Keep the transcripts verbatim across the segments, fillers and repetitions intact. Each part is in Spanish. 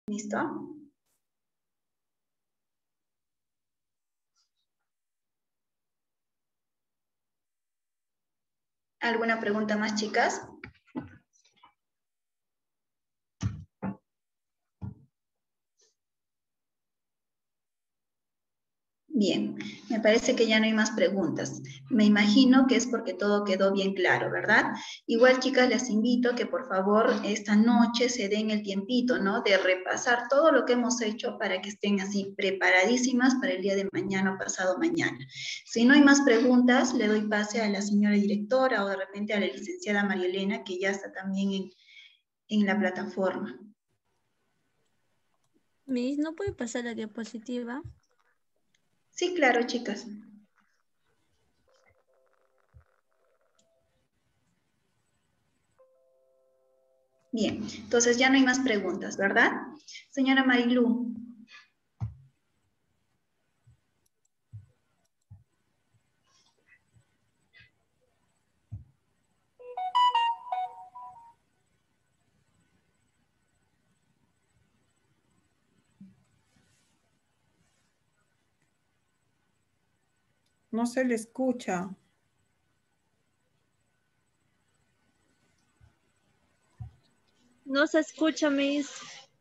¿Listo? ¿Alguna pregunta más, chicas? Bien, me parece que ya no hay más preguntas. Me imagino que es porque todo quedó bien claro, ¿verdad? Igual, chicas, les invito a que por favor esta noche se den el tiempito, ¿no? De repasar todo lo que hemos hecho para que estén así preparadísimas para el día de mañana o pasado mañana. Si no hay más preguntas, le doy pase a la señora directora o de repente a la licenciada María Elena, que ya está también en, en la plataforma. Miss, ¿no puede pasar la diapositiva? Sí, claro, chicas. Bien, entonces ya no hay más preguntas, ¿verdad? Señora Marilú. No se le escucha. No se escucha, Miss.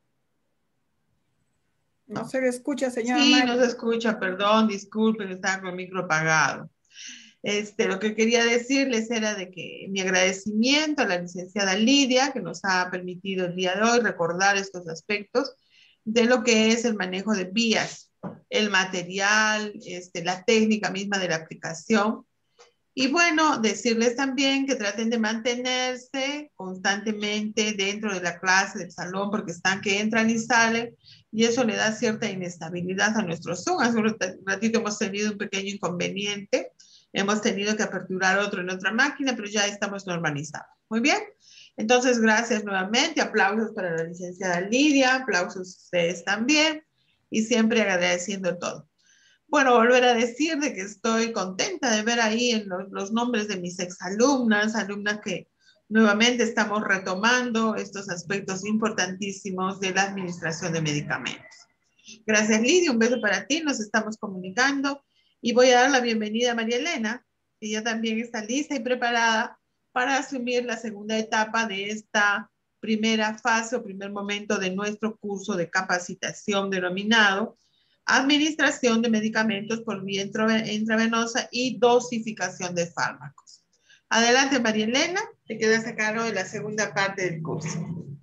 No se le escucha, señora Sí, Mari. no se escucha, perdón, disculpen, estaba con el micro apagado. Este, lo que quería decirles era de que mi agradecimiento a la licenciada Lidia, que nos ha permitido el día de hoy recordar estos aspectos de lo que es el manejo de vías, el material, este, la técnica misma de la aplicación. Y bueno, decirles también que traten de mantenerse constantemente dentro de la clase, del salón, porque están que entran y salen, y eso le da cierta inestabilidad a nuestro Zoom. Hace un ratito hemos tenido un pequeño inconveniente, hemos tenido que aperturar otro en otra máquina, pero ya estamos normalizados. Muy bien, entonces gracias nuevamente, aplausos para la licenciada Lidia, aplausos a ustedes también, y siempre agradeciendo todo. Bueno, volver a decir de que estoy contenta de ver ahí en los, los nombres de mis exalumnas, alumnas que nuevamente estamos retomando estos aspectos importantísimos de la administración de medicamentos. Gracias, Lidia, un beso para ti, nos estamos comunicando y voy a dar la bienvenida a María Elena, que ya también está lista y preparada para asumir la segunda etapa de esta primera fase o primer momento de nuestro curso de capacitación denominado Administración de medicamentos por vía intravenosa y dosificación de fármacos. Adelante, María Elena, te quedas a cargo de la segunda parte del curso.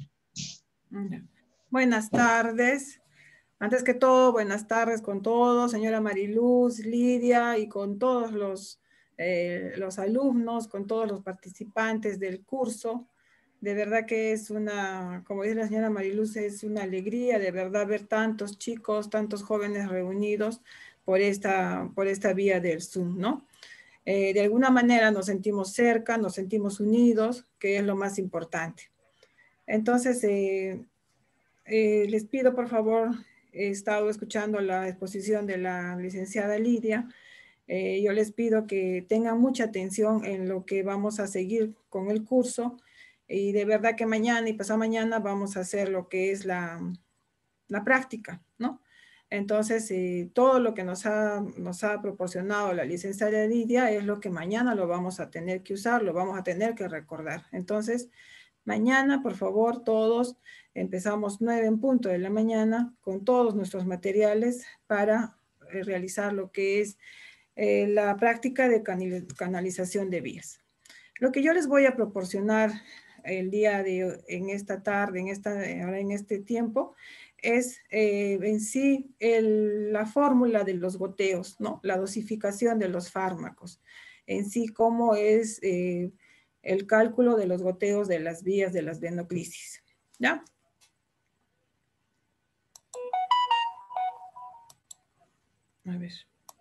Buenas tardes. Antes que todo, buenas tardes con todos, señora Mariluz, Lidia y con todos los, eh, los alumnos, con todos los participantes del curso. De verdad que es una, como dice la señora Mariluz, es una alegría de verdad ver tantos chicos, tantos jóvenes reunidos por esta, por esta vía del Zoom, ¿no? Eh, de alguna manera nos sentimos cerca, nos sentimos unidos, que es lo más importante. Entonces, eh, eh, les pido por favor, he estado escuchando la exposición de la licenciada Lidia, eh, yo les pido que tengan mucha atención en lo que vamos a seguir con el curso, y de verdad que mañana y pasado mañana vamos a hacer lo que es la, la práctica, ¿no? Entonces, eh, todo lo que nos ha, nos ha proporcionado la licenciada Lidia es lo que mañana lo vamos a tener que usar, lo vamos a tener que recordar. Entonces, mañana, por favor, todos empezamos nueve en punto de la mañana con todos nuestros materiales para eh, realizar lo que es eh, la práctica de canalización de vías. Lo que yo les voy a proporcionar el día de en esta tarde, en, esta, ahora en este tiempo, es eh, en sí el, la fórmula de los goteos, ¿no? La dosificación de los fármacos, en sí cómo es eh, el cálculo de los goteos de las vías de las venoclisis, ¿ya? A ver.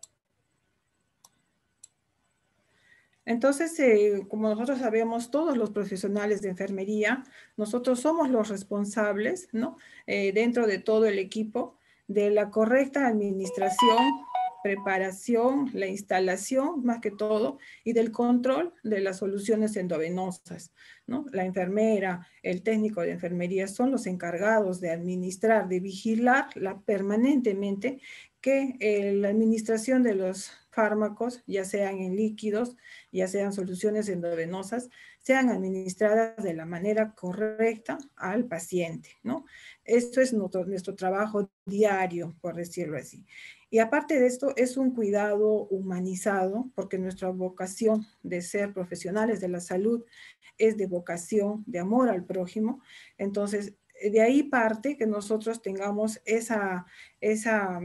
Entonces, eh, como nosotros sabemos, todos los profesionales de enfermería, nosotros somos los responsables, ¿no? Eh, dentro de todo el equipo, de la correcta administración preparación, la instalación, más que todo, y del control de las soluciones endovenosas, ¿no? La enfermera, el técnico de enfermería son los encargados de administrar, de vigilar la, permanentemente que eh, la administración de los fármacos, ya sean en líquidos, ya sean soluciones endovenosas, sean administradas de la manera correcta al paciente, ¿no? Esto es nuestro, nuestro trabajo diario, por decirlo así. Y aparte de esto, es un cuidado humanizado, porque nuestra vocación de ser profesionales de la salud es de vocación, de amor al prójimo. Entonces, de ahí parte que nosotros tengamos esa, esa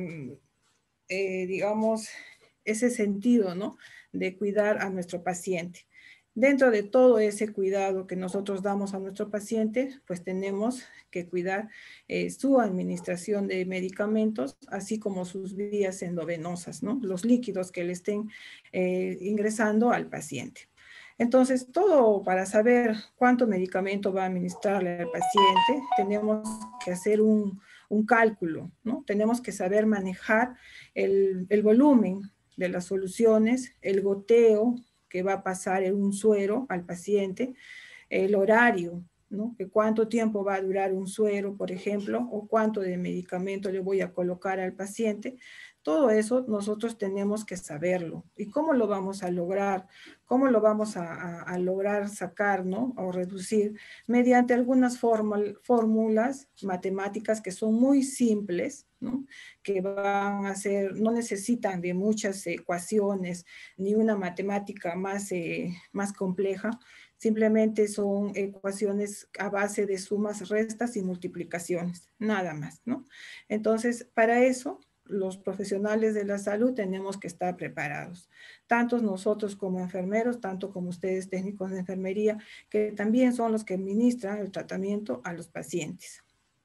eh, digamos, ese sentido, ¿no? De cuidar a nuestro paciente. Dentro de todo ese cuidado que nosotros damos a nuestro paciente, pues tenemos que cuidar eh, su administración de medicamentos, así como sus vías endovenosas, ¿no? Los líquidos que le estén eh, ingresando al paciente. Entonces, todo para saber cuánto medicamento va a administrarle al paciente, tenemos que hacer un, un cálculo, ¿no? Tenemos que saber manejar el, el volumen de las soluciones, el goteo que va a pasar en un suero al paciente, el horario, ¿no? Que cuánto tiempo va a durar un suero, por ejemplo, o cuánto de medicamento le voy a colocar al paciente. Todo eso nosotros tenemos que saberlo. ¿Y cómo lo vamos a lograr? ¿Cómo lo vamos a, a, a lograr sacar, ¿no? O reducir mediante algunas fórmulas matemáticas que son muy simples, ¿no? Que van a ser, no necesitan de muchas ecuaciones ni una matemática más, eh, más compleja. Simplemente son ecuaciones a base de sumas, restas y multiplicaciones, nada más, ¿no? Entonces, para eso, los profesionales de la salud tenemos que estar preparados. Tanto nosotros como enfermeros, tanto como ustedes técnicos de enfermería, que también son los que administran el tratamiento a los pacientes.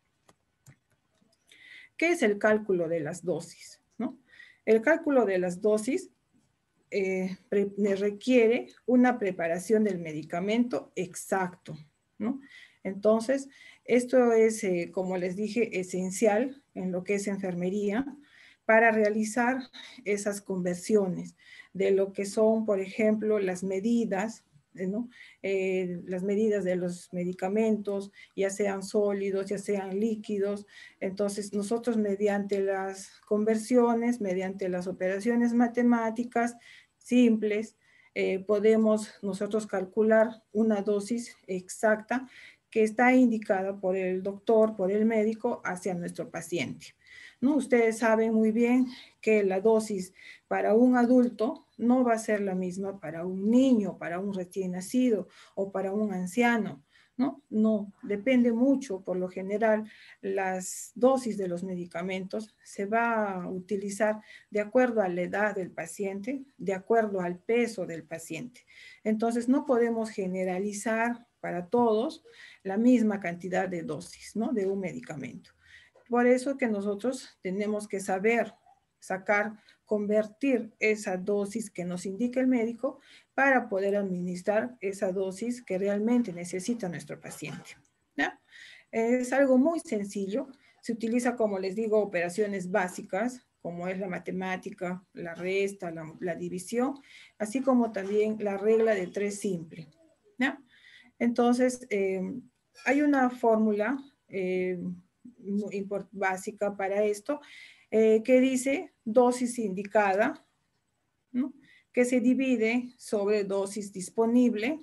¿Qué es el cálculo de las dosis? ¿No? El cálculo de las dosis eh, requiere una preparación del medicamento exacto, ¿no? Entonces, esto es, eh, como les dije, esencial en lo que es enfermería para realizar esas conversiones de lo que son, por ejemplo, las medidas, ¿no? Eh, las medidas de los medicamentos, ya sean sólidos, ya sean líquidos. Entonces, nosotros mediante las conversiones, mediante las operaciones matemáticas simples, eh, podemos nosotros calcular una dosis exacta que está indicada por el doctor, por el médico, hacia nuestro paciente, ¿no? Ustedes saben muy bien que la dosis para un adulto no va a ser la misma para un niño, para un recién nacido o para un anciano, ¿no? No, depende mucho. Por lo general, las dosis de los medicamentos se va a utilizar de acuerdo a la edad del paciente, de acuerdo al peso del paciente. Entonces, no podemos generalizar para todos la misma cantidad de dosis, ¿no? De un medicamento. Por eso que nosotros tenemos que saber sacar, convertir esa dosis que nos indica el médico para poder administrar esa dosis que realmente necesita nuestro paciente, ¿ya? Es algo muy sencillo. Se utiliza, como les digo, operaciones básicas, como es la matemática, la resta, la, la división, así como también la regla de tres simple, ¿ya? Entonces, eh, hay una fórmula eh, muy básica para esto, eh, que dice dosis indicada, ¿no? Que se divide sobre dosis disponible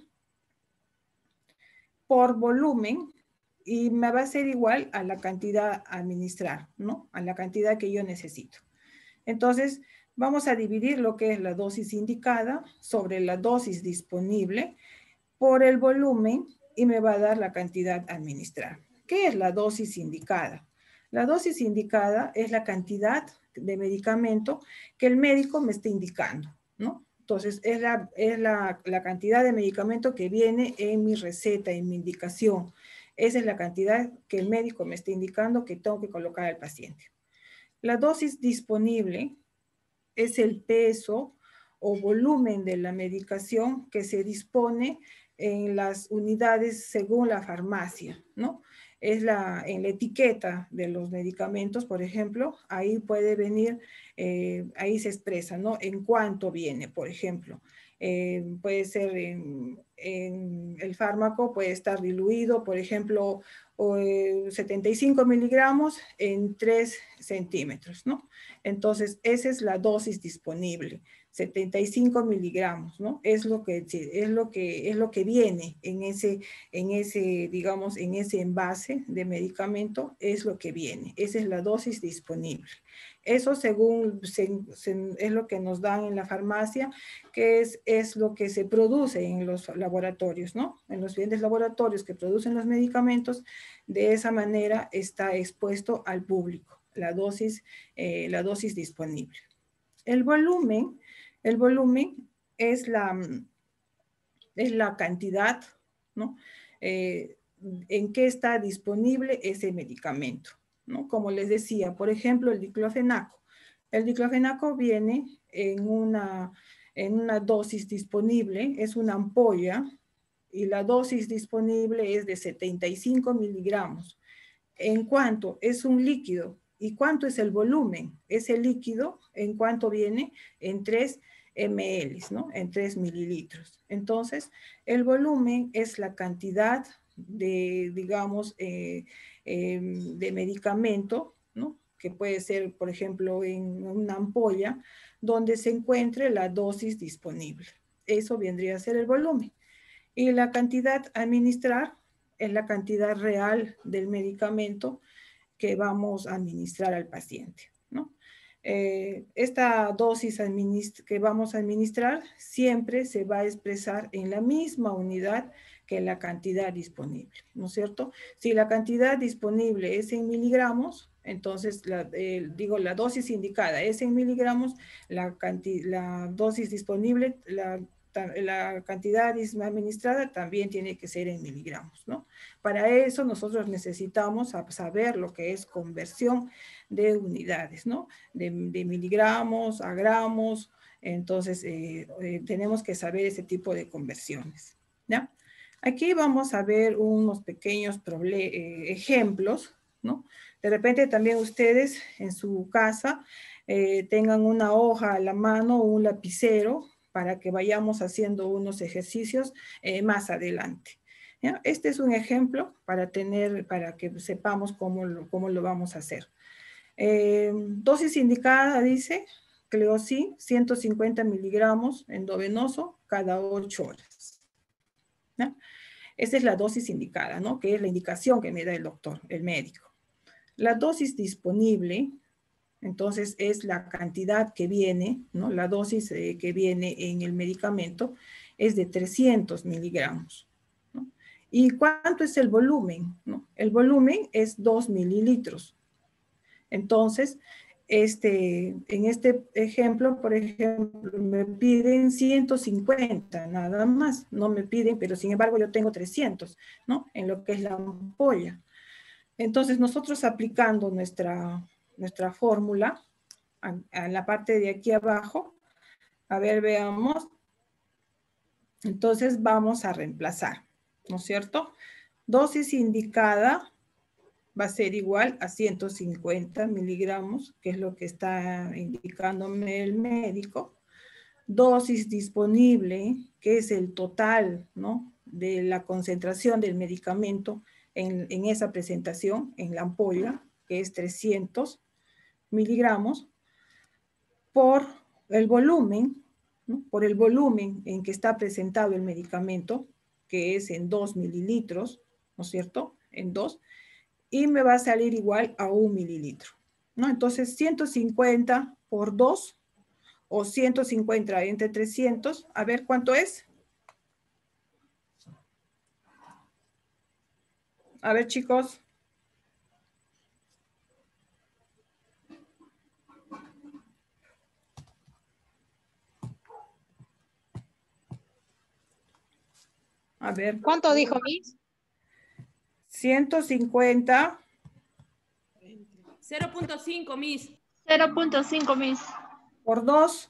por volumen y me va a ser igual a la cantidad a administrar, ¿no? A la cantidad que yo necesito. Entonces, vamos a dividir lo que es la dosis indicada sobre la dosis disponible por el volumen y me va a dar la cantidad a administrar. ¿Qué es la dosis indicada? La dosis indicada es la cantidad de medicamento que el médico me está indicando, ¿no? Entonces, es, la, es la, la cantidad de medicamento que viene en mi receta, en mi indicación. Esa es la cantidad que el médico me está indicando que tengo que colocar al paciente. La dosis disponible es el peso o volumen de la medicación que se dispone en las unidades según la farmacia, ¿no? es la, en la etiqueta de los medicamentos, por ejemplo, ahí puede venir, eh, ahí se expresa, ¿no? En cuánto viene, por ejemplo. Eh, puede ser en, en el fármaco, puede estar diluido, por ejemplo, o, eh, setenta y cinco miligramos en tres centímetros, ¿no? Entonces, esa es la dosis disponible, setenta y cinco miligramos, ¿no? Es lo que, es lo que, es lo que viene en ese, en ese, digamos, en ese envase de medicamento, es lo que viene. Esa es la dosis disponible. Eso según se, se, es lo que nos dan en la farmacia, que es, es lo que se produce en los laboratorios, ¿no? En los grandes laboratorios que producen los medicamentos, de esa manera está expuesto al público la dosis, eh, la dosis disponible. El volumen, el volumen es la, es la cantidad, ¿no? Eh, en qué está disponible ese medicamento, ¿no? Como les decía, por ejemplo, el diclofenaco. El diclofenaco viene en una, en una dosis disponible, es una ampolla, y la dosis disponible es de setenta y cinco miligramos. ¿En cuánto? Es un líquido. ¿Y cuánto es el volumen? Ese líquido, ¿en cuánto viene? En tres mililitros, ¿no? En tres mililitros. Entonces, el volumen es la cantidad de, digamos, eh, eh, de medicamento, ¿no? Que puede ser, por ejemplo, en una ampolla, donde se encuentre la dosis disponible. Eso vendría a ser el volumen. Y la cantidad a administrar es la cantidad real del medicamento que vamos a administrar al paciente, ¿no? Eh, esta dosis que vamos a administrar siempre se va a expresar en la misma unidad que la cantidad disponible, ¿no es cierto? Si la cantidad disponible es en miligramos, entonces, la, eh, digo, la dosis indicada es en miligramos, la, la dosis disponible, la la cantidad administrada también tiene que ser en miligramos, ¿no? Para eso nosotros necesitamos saber lo que es conversión de unidades, ¿no? De, de miligramos a gramos, entonces eh, eh, tenemos que saber ese tipo de conversiones, ¿ya? Aquí vamos a ver unos pequeños eh, ejemplos, ¿no? De repente también ustedes en su casa eh, tengan una hoja a la mano o un lapicero, para que vayamos haciendo unos ejercicios eh, más adelante. ¿Ya? Este es un ejemplo para tener, para que sepamos cómo lo, cómo lo vamos a hacer. Eh, dosis indicada dice, Cleocin, ciento cincuenta miligramos endovenoso cada ocho horas. ¿Ya? Esa es la dosis indicada, ¿no? Que es la indicación que me da el doctor, el médico. La dosis disponible, entonces es la cantidad que viene, ¿no? La dosis eh, que viene en el medicamento es de trescientos miligramos, ¿no? ¿Y cuánto es el volumen? ¿No? El volumen es dos mililitros. Entonces, este, en este ejemplo, por ejemplo, me piden ciento cincuenta nada más, no me piden, pero sin embargo yo tengo trescientos, ¿no? En lo que es la ampolla. Entonces, nosotros aplicando nuestra... nuestra fórmula, a, a la parte de aquí abajo, a ver, veamos, entonces vamos a reemplazar, ¿no es cierto? Dosis indicada va a ser igual a ciento cincuenta miligramos, que es lo que está indicándome el médico. Dosis disponible, que es el total, ¿no? De la concentración del medicamento en, en esa presentación, en la ampolla, que es trescientos miligramos, por el volumen, ¿no? Por el volumen en que está presentado el medicamento, que es en dos mililitros, ¿no es cierto? En dos, y me va a salir igual a un mililitro, ¿no? Entonces, ciento cincuenta por dos, o ciento cincuenta entre trescientos, a ver cuánto es. A ver, chicos. A ver. ¿Cuánto dijo, Miss? ciento cincuenta. cero punto cinco, Miss. cero punto cinco, Miss. Por dos.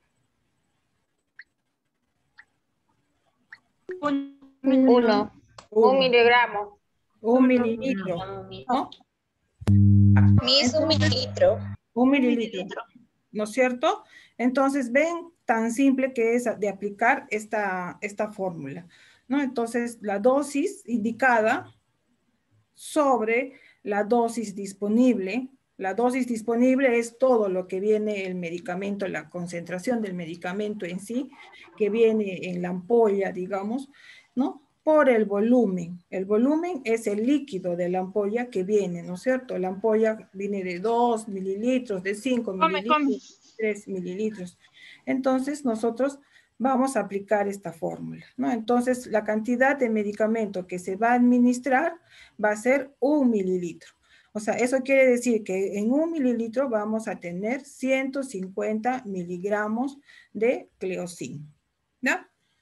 Uno. Un miligramo. Un mililitro, ¿no? Miss, un mililitro. Un mililitro, ¿no es cierto? Entonces, ven tan simple que es de aplicar esta, esta fórmula, ¿no? Entonces, la dosis indicada sobre la dosis disponible. La dosis disponible es todo lo que viene el medicamento, la concentración del medicamento en sí, que viene en la ampolla, digamos, ¿no? Por el volumen. El volumen es el líquido de la ampolla que viene, ¿no es cierto? La ampolla viene de dos mililitros, de cinco mililitros, come. tres mililitros. Entonces, nosotros vamos a aplicar esta fórmula, ¿no? Entonces, la cantidad de medicamento que se va a administrar va a ser un mililitro. O sea, eso quiere decir que en un mililitro vamos a tener ciento cincuenta miligramos de cleocin, ¿no?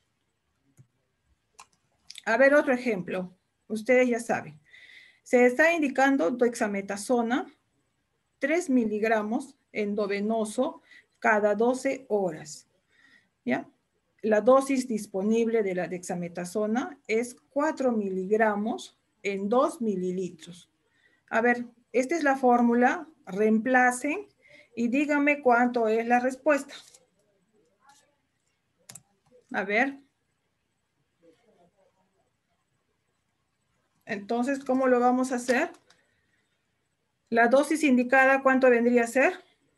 A ver, otro ejemplo. Ustedes ya saben. Se está indicando dexametasona, tres miligramos endovenoso cada doce horas, ¿ya? La dosis disponible de la dexametasona es cuatro miligramos en dos mililitros. A ver, esta es la fórmula, reemplacen y díganme cuánto es la respuesta. A ver. Entonces, ¿cómo lo vamos a hacer? La dosis indicada, ¿cuánto vendría a ser?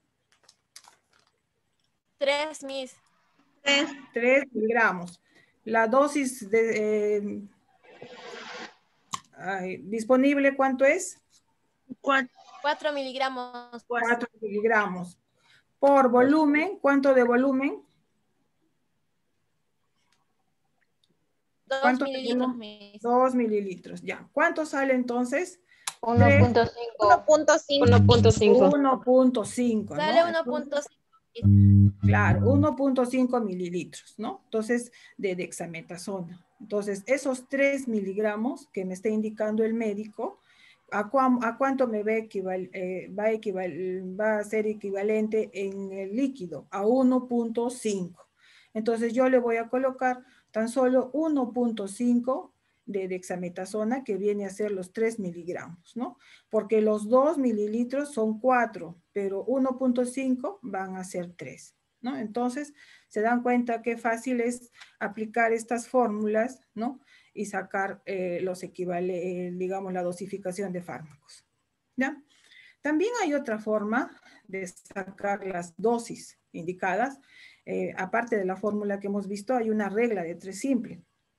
Tres, Miss. Tres. Tres miligramos. La dosis de, eh, ay, disponible, ¿cuánto es? Cuatro miligramos. Cuatro miligramos. Por volumen, ¿cuánto de volumen? Dos ¿Cuánto de mililitros, volumen? Miss. Dos mililitros, ya. ¿Cuánto sale entonces? uno punto cinco. uno punto cinco. uno punto cinco. uno punto cinco, ¿no? Sale uno punto cinco. Claro, uno punto cinco mililitros, ¿no? Entonces, de dexametasona. Entonces, esos tres miligramos que me está indicando el médico, ¿a, cuán, a cuánto me va a, equival, eh, va, a equival, va a ser equivalente en el líquido? A uno punto cinco. Entonces, yo le voy a colocar tan solo uno punto cinco de dexametasona, que viene a ser los tres miligramos, ¿no? Porque los dos mililitros son cuatro, pero uno punto cinco van a ser tres, ¿no? Entonces, se dan cuenta qué fácil es aplicar estas fórmulas, ¿no? Y sacar eh, los equivales, eh, digamos, la dosificación de fármacos, ¿ya? También hay otra forma de sacar las dosis indicadas. Eh, aparte de la fórmula que hemos visto, hay una regla de tres simple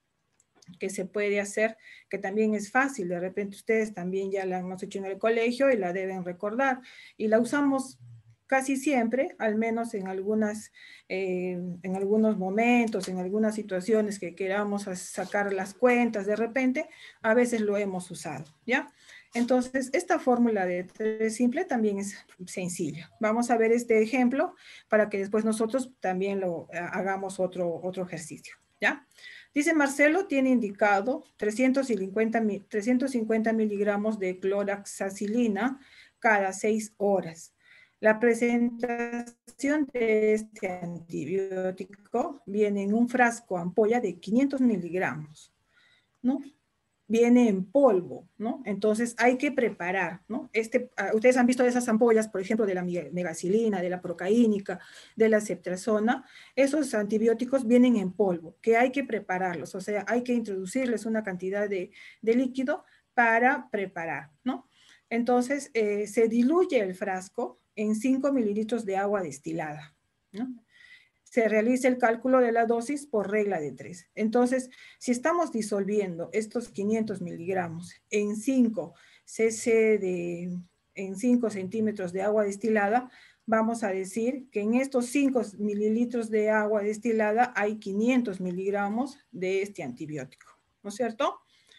que se puede hacer, que también es fácil. De repente ustedes también ya la hemos hecho en el colegio y la deben recordar. Y la usamos casi siempre, al menos en, algunas, eh, en algunos momentos, en algunas situaciones que queramos sacar las cuentas de repente, a veces lo hemos usado, ¿ya? Entonces, esta fórmula de tres simple también es sencilla. Vamos a ver este ejemplo para que después nosotros también lo hagamos otro, otro ejercicio, ¿ya? Dice Marcelo, tiene indicado trescientos cincuenta miligramos de cloraxacilina cada seis horas. La presentación de este antibiótico viene en un frasco ampolla de quinientos miligramos, ¿no? Viene en polvo, ¿no? Entonces hay que preparar, ¿no? Este, uh, ustedes han visto esas ampollas, por ejemplo, de la megacilina, de la procaínica, de la ceftriaxona. Esos antibióticos vienen en polvo, que hay que prepararlos, o sea, hay que introducirles una cantidad de, de líquido para preparar, ¿no? Entonces, eh, se diluye el frasco en cinco mililitros de agua destilada, ¿no? Se realiza el cálculo de la dosis por regla de tres. Entonces, si estamos disolviendo estos quinientos miligramos en cinco cc de, en cinco centímetros de agua destilada, vamos a decir que en estos cinco mililitros de agua destilada hay quinientos miligramos de este antibiótico, ¿no es cierto?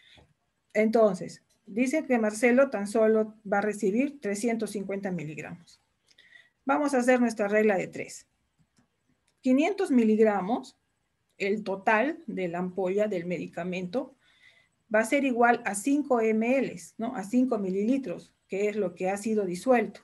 Entonces, dice que Marcelo tan solo va a recibir trescientos cincuenta miligramos. Vamos a hacer nuestra regla de tres. quinientos miligramos, el total de la ampolla del medicamento, va a ser igual a cinco mililitros, ¿no? A cinco mililitros, que es lo que ha sido disuelto.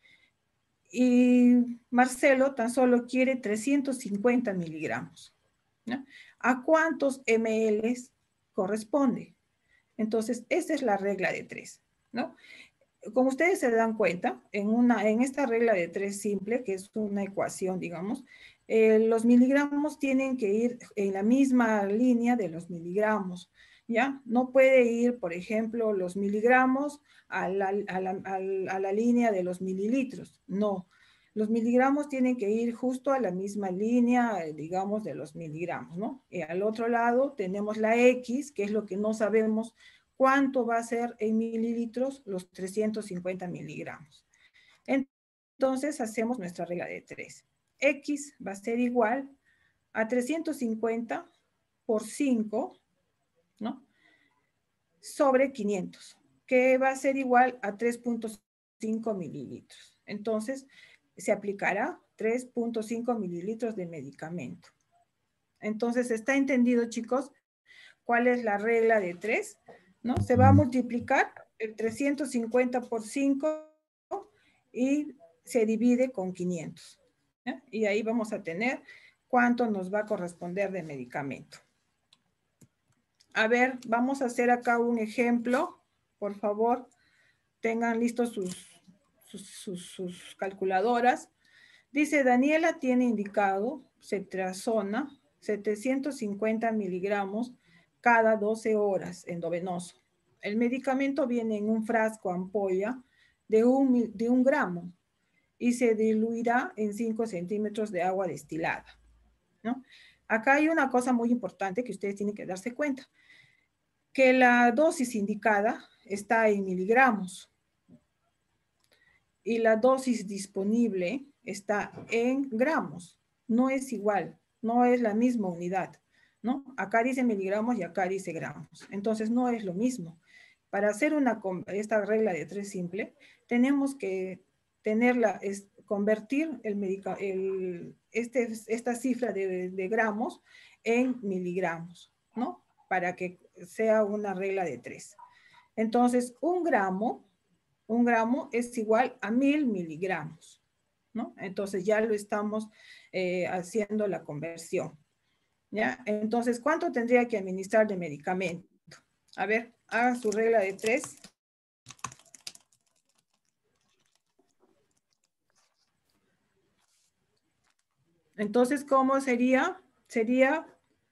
Y Marcelo tan solo quiere trescientos cincuenta miligramos, ¿no? ¿A cuántos mililitros corresponde? Entonces, esa es la regla de tres, ¿no? Como ustedes se dan cuenta, en, una, en esta regla de tres simple, que es una ecuación, digamos, eh, los miligramos tienen que ir en la misma línea de los miligramos, ¿ya? No puede ir, por ejemplo, los miligramos a la, a la, a la, a la línea de los mililitros, no. Los miligramos tienen que ir justo a la misma línea, digamos, de los miligramos, ¿no? Y al otro lado tenemos la X, que es lo que no sabemos cuánto va a ser en mililitros los trescientos cincuenta miligramos. Entonces hacemos nuestra regla de tres. X va a ser igual a trescientos cincuenta por cinco, ¿no? Sobre quinientos, que va a ser igual a tres punto cinco mililitros. Entonces, se aplicará tres punto cinco mililitros de medicamento. Entonces, ¿está entendido, chicos? ¿Cuál es la regla de tres? ¿No? Se va a multiplicar el trescientos cincuenta por cinco y se divide con quinientos. ¿eh? Y ahí vamos a tener cuánto nos va a corresponder de medicamento. A ver, vamos a hacer acá un ejemplo. Por favor, tengan listos sus, sus, sus, sus calculadoras. Dice, Daniela tiene indicado cetrazona, setecientos cincuenta miligramos cada doce horas endovenoso. El medicamento viene en un frasco ampolla de un, de un gramo y se diluirá en cinco centímetros de agua destilada, ¿no? Acá hay una cosa muy importante que ustedes tienen que darse cuenta, que la dosis indicada está en miligramos y la dosis disponible está en gramos. No es igual, no es la misma unidad, ¿no? Acá dice miligramos y acá dice gramos. Entonces no es lo mismo. Para hacer una, esta regla de tres simple, tenemos que tenerla, es, convertir el medica, el, este, esta cifra de, de gramos en miligramos, ¿no? Para que sea una regla de tres. Entonces, un gramo, un gramo es igual a mil miligramos, ¿no? Entonces ya lo estamos eh, haciendo la conversión, ¿ya? Entonces, ¿cuánto tendría que administrar de medicamento? A ver, hagan su regla de tres. Entonces, ¿cómo sería? Sería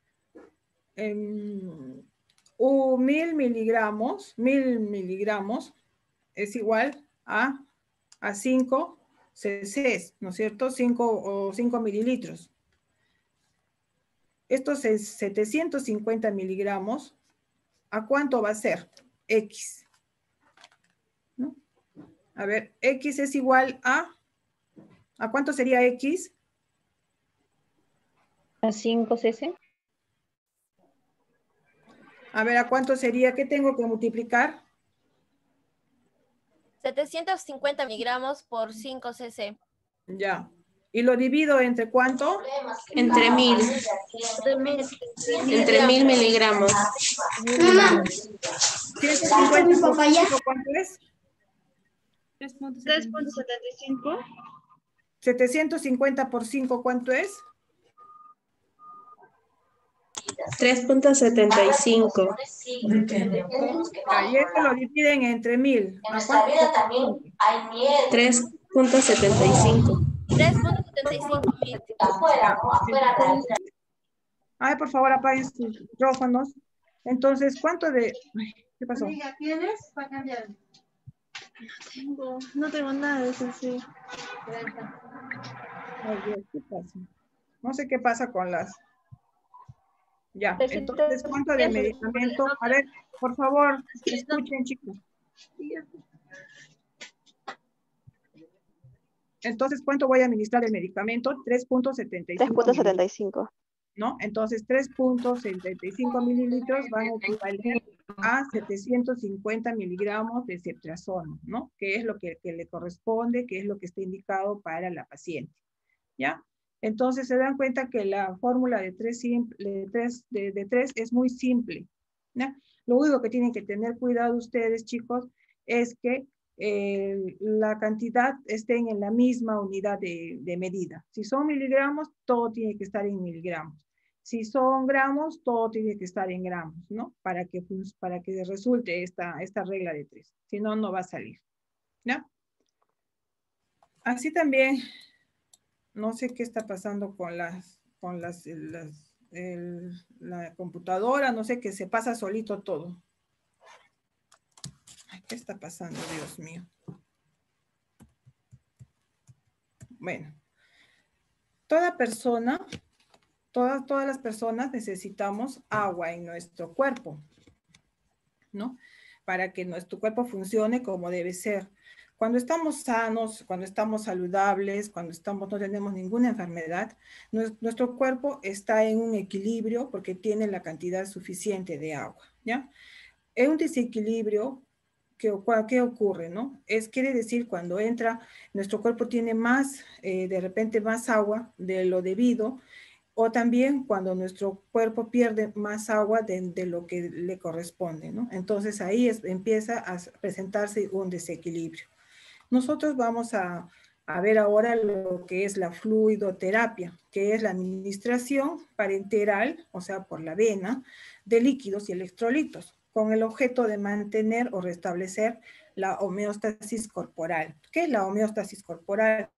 um, uh, mil miligramos, mil miligramos es igual a, a cinco cc, ¿no es cierto? cinco o cinco mililitros. Estos es setecientos cincuenta miligramos. ¿A cuánto va a ser? X. ¿No? A ver, X es igual a... ¿A cuánto sería X? A cinco cc. A ver, ¿a cuánto sería? ¿Qué tengo que multiplicar? setecientos cincuenta miligramos por cinco cc. Ya. ¿Y lo divido entre cuánto? Entre mil. Entre mil miligramos. ciento cincuenta por cinco, ¿cuánto es? tres punto setenta y cinco. setecientos cincuenta por cinco, ¿cuánto es? tres punto setenta y cinco. Y esto lo dividen entre mil. ¿A cuánto? tres punto setenta y cinco. tres punto setenta y cinco mil. Ay, por favor, apaguen sus micrófonos. Entonces, ¿cuánto de...? Ay, ¿qué pasó? ¿Ya tienes? Para cambiar. No tengo, no tengo nada de eso, sí. Ay, Dios, ¿qué pasa? No sé qué pasa con las... Ya, entonces, ¿cuánto de medicamento? A ver, por favor, escuchen, chicos. Entonces, ¿cuánto voy a administrar el medicamento? tres punto setenta y cinco. tres punto setenta y cinco. ¿No? Entonces, tres punto setenta y cinco mililitros van a equivaler a setecientos cincuenta miligramos de cetrazona, ¿no? Que es lo que, que le corresponde, que es lo que está indicado para la paciente, ¿ya? Entonces, se dan cuenta que la fórmula de tres, de tres, de, de tres es muy simple, ¿ya? Lo único que tienen que tener cuidado ustedes, chicos, es que eh, la cantidad estén en la misma unidad de, de medida. Si son miligramos, todo tiene que estar en miligramos. Si son gramos, todo tiene que estar en gramos, ¿no? Para que, para que resulte esta, esta regla de tres. Si no, no va a salir, ¿ya? Así también, no sé qué está pasando con las, con las, las el, la computadora, no sé, que se pasa solito todo. Ay, ¿qué está pasando, Dios mío? Bueno, toda persona, todas, todas las personas necesitamos agua en nuestro cuerpo, ¿no? Para que nuestro cuerpo funcione como debe ser. Cuando estamos sanos, cuando estamos saludables, cuando estamos, no tenemos ninguna enfermedad, nuestro cuerpo está en un equilibrio porque tiene la cantidad suficiente de agua, ¿ya? En un desequilibrio, ¿qué, qué ocurre, no? Es, quiere decir, cuando entra, nuestro cuerpo tiene más, eh, de repente más agua de lo debido, o también cuando nuestro cuerpo pierde más agua de, de lo que le corresponde, ¿no? Entonces ahí es, empieza a presentarse un desequilibrio. Nosotros vamos a, a ver ahora lo que es la fluidoterapia, que es la administración parenteral, o sea, por la vena, de líquidos y electrolitos, con el objeto de mantener o restablecer la homeostasis corporal. ¿Qué es la homeostasis corporal?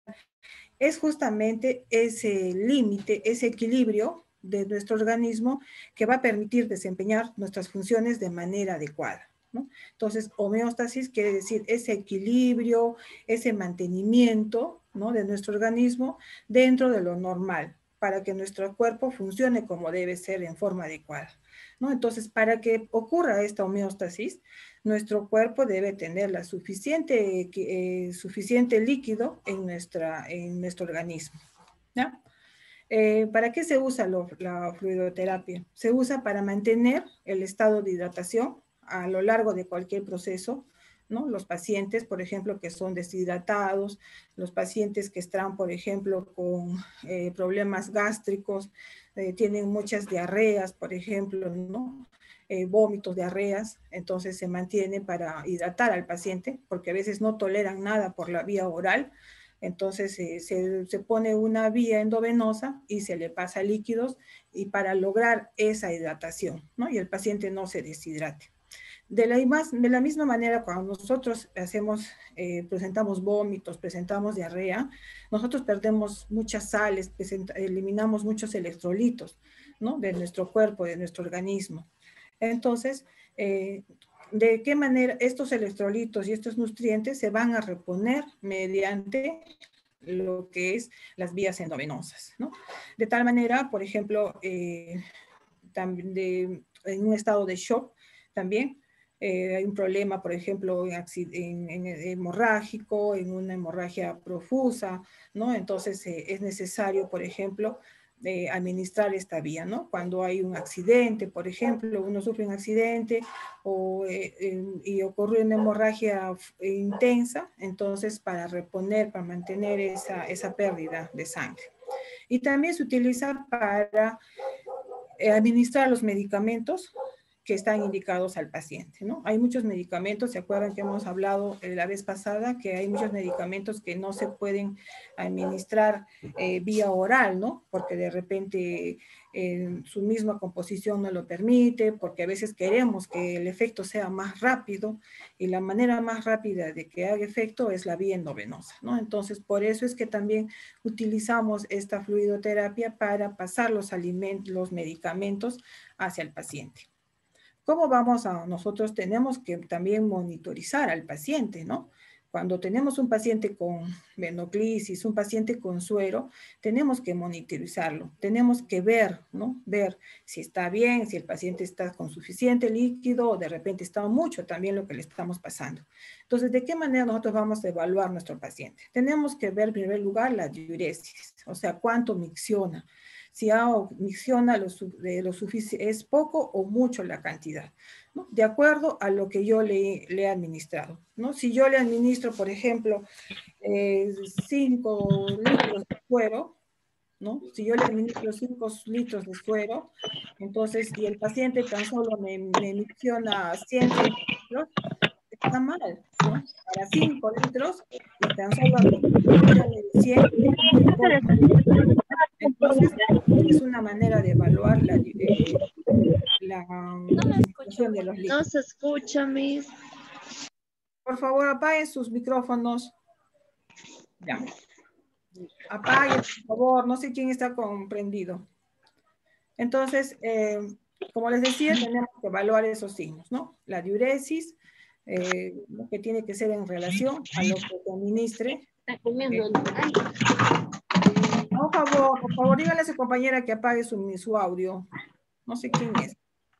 Es justamente ese límite, ese equilibrio de nuestro organismo que va a permitir desempeñar nuestras funciones de manera adecuada, ¿no? Entonces, homeostasis quiere decir ese equilibrio, ese mantenimiento, ¿no?, de nuestro organismo dentro de lo normal, para que nuestro cuerpo funcione como debe ser en forma adecuada, ¿no? Entonces, para que ocurra esta homeostasis, nuestro cuerpo debe tener la suficiente, eh, suficiente líquido en, nuestra, en nuestro organismo, ¿ya? Eh, ¿Para qué se usa lo, la fluidoterapia? Se usa para mantener el estado de hidratación a lo largo de cualquier proceso, ¿no? Los pacientes, por ejemplo, que son deshidratados, los pacientes que están, por ejemplo, con eh, problemas gástricos, eh, tienen muchas diarreas, por ejemplo, ¿no? Eh, vómitos, diarreas, entonces se mantiene para hidratar al paciente, porque a veces no toleran nada por la vía oral, entonces eh, se, se pone una vía endovenosa y se le pasa líquidos y para lograr esa hidratación, ¿no? Y el paciente no se deshidrate. De la, de la misma manera, cuando nosotros hacemos, eh, presentamos vómitos, presentamos diarrea, nosotros perdemos muchas sales, eliminamos muchos electrolitos, ¿no?, de nuestro cuerpo, de nuestro organismo. Entonces, eh, ¿de qué manera estos electrolitos y estos nutrientes se van a reponer mediante lo que es las vías endovenosas, ¿no? De tal manera, por ejemplo, eh, también de, en un estado de shock también, eh, hay un problema, por ejemplo, en, en, en hemorrágico, en una hemorragia profusa, ¿no? Entonces eh, es necesario, por ejemplo, de administrar esta vía, ¿no? Cuando hay un accidente, por ejemplo, uno sufre un accidente o, eh, eh, y ocurre una hemorragia intensa, entonces para reponer, para mantener esa, esa pérdida de sangre. Y también se utiliza para eh, administrar los medicamentos que están indicados al paciente, ¿no? Hay muchos medicamentos, ¿se acuerdan que hemos hablado la vez pasada? Que hay muchos medicamentos que no se pueden administrar eh, vía oral, ¿no? Porque de repente eh, su misma composición no lo permite, porque a veces queremos que el efecto sea más rápido, y la manera más rápida de que haga efecto es la vía endovenosa, ¿no? Entonces, por eso es que también utilizamos esta fluidoterapia para pasar los alimentos, los medicamentos hacia el paciente. ¿Cómo vamos a, nosotros tenemos que también monitorizar al paciente, ¿no? Cuando tenemos un paciente con venoclisis, un paciente con suero, tenemos que monitorizarlo, tenemos que ver, ¿no? Ver si está bien, si el paciente está con suficiente líquido o de repente está mucho también lo que le estamos pasando. Entonces, ¿de qué manera nosotros vamos a evaluar a nuestro paciente? Tenemos que ver en primer lugar la diuresis, o sea, cuánto micciona. Si A O micciona lo, lo suficiente, es poco o mucho la cantidad, ¿no? De acuerdo a lo que yo le, le he administrado, ¿no? Si yo le administro, por ejemplo, cinco litros de suero, ¿no? Si yo le administro cinco litros de suero, entonces, y el paciente tan solo me, me micciona cien litros, está mal, ¿no? Para cinco litros, y tan solo me micciona cien, entonces, es una manera de evaluar la, eh, la administración de los líquidos. No se escucha, Miss. Por favor, apaguen sus micrófonos. Ya. Apaguen, por favor. No sé quién está comprendido. Entonces, eh, como les decía, tenemos que evaluar esos signos, ¿no? La diuresis, eh, que tiene que ser en relación a lo que se administre. Está comiendo. Eh, por favor, por favor, díganle a su compañera que apague su, su audio. No sé quién es.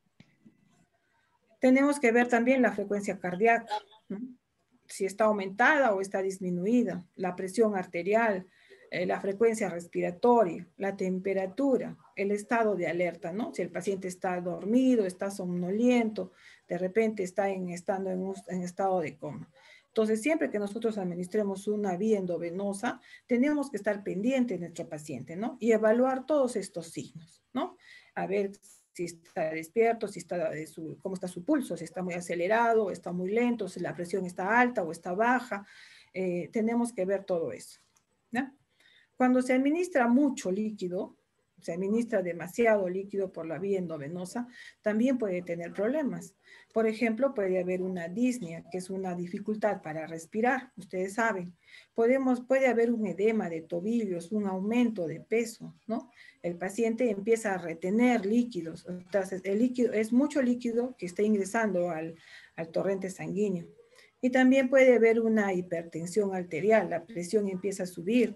Tenemos que ver también la frecuencia cardíaca, ¿no? Si está aumentada o está disminuida, la presión arterial, eh, la frecuencia respiratoria, la temperatura, el estado de alerta, ¿no? Si el paciente está dormido, está somnoliento, de repente está en, estando en, un, en estado de coma. Entonces, siempre que nosotros administremos una vía endovenosa, tenemos que estar pendiente de nuestro paciente, ¿no? Y evaluar todos estos signos, ¿no? A ver si está despierto, si está de su, cómo está su pulso, si está muy acelerado, está muy lento, si la presión está alta o está baja. Eh, tenemos que ver todo eso, ¿no? Cuando se administra mucho líquido, se administra demasiado líquido por la vía endovenosa, también puede tener problemas. Por ejemplo, puede haber una disnea, que es una dificultad para respirar, ustedes saben. Podemos, puede haber un edema de tobillos, un aumento de peso, ¿no? El paciente empieza a retener líquidos, entonces el líquido, es mucho líquido que está ingresando al, al torrente sanguíneo. Y también puede haber una hipertensión arterial, la presión empieza a subir,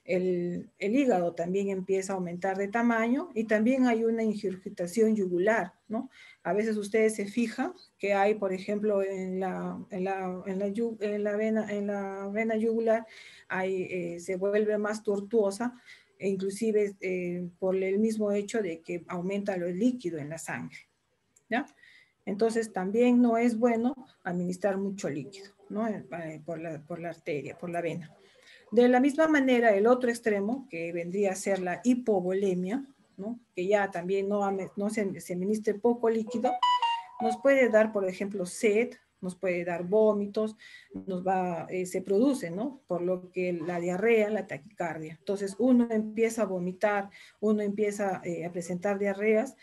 el, el hígado también empieza a aumentar de tamaño y también hay una ingurgitación yugular, ¿no? A veces ustedes se fijan que hay, por ejemplo, en la, en la, en la, en la, vena, en la vena yugular hay, eh, se vuelve más tortuosa, e inclusive eh, por el mismo hecho de que aumenta el líquido en la sangre, ¿ya? Entonces también no es bueno administrar mucho líquido, ¿no? Por la, por la arteria, por la vena. De la misma manera, el otro extremo, que vendría a ser la hipovolemia, ¿no? Que ya también no, no se, se administre poco líquido, nos puede dar, por ejemplo, sed, nos puede dar vómitos, nos va, eh, se produce, ¿no? Por lo que la diarrea, la taquicardia. Entonces uno empieza a vomitar, uno empieza eh, a presentar diarreas,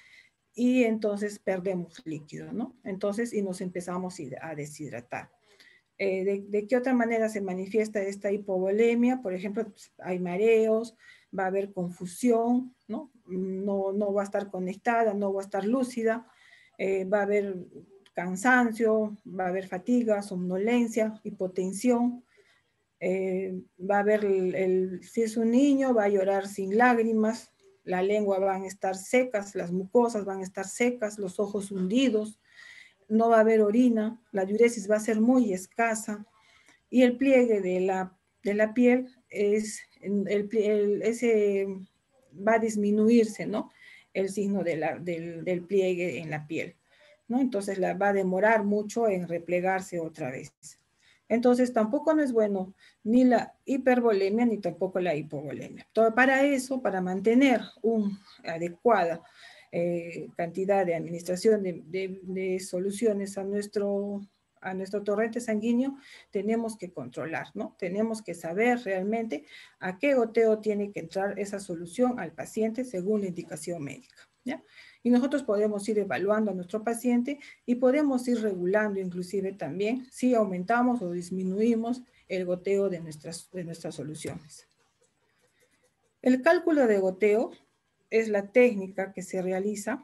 y entonces perdemos líquido, ¿no? Entonces, y nos empezamos a deshidratar. Eh, de, ¿De qué otra manera se manifiesta esta hipovolemia? Por ejemplo, pues, hay mareos, va a haber confusión, ¿no? No, no va a estar conectada, no va a estar lúcida, eh, va a haber cansancio, va a haber fatiga, somnolencia, hipotensión, eh, va a haber, el, el, si es un niño, va a llorar sin lágrimas, la lengua van a estar secas, las mucosas van a estar secas, los ojos hundidos, no va a haber orina, la diuresis va a ser muy escasa y el pliegue de la, de la piel es, el, el, ese va a disminuirse, ¿no? El signo de la, del, del pliegue en la piel, ¿no? Entonces la va a demorar mucho en replegarse otra vez. Entonces tampoco no es bueno ni la hipervolemia ni tampoco la hipovolemia. Todo para eso, para mantener una adecuada eh, cantidad de administración de, de, de soluciones a nuestro, a nuestro torrente sanguíneo, tenemos que controlar, ¿no? Tenemos que saber realmente a qué goteo tiene que entrar esa solución al paciente según la indicación médica, ¿ya? Y nosotros podemos ir evaluando a nuestro paciente y podemos ir regulando inclusive también si aumentamos o disminuimos el goteo de nuestras, de nuestras soluciones. El cálculo de goteo es la técnica que se realiza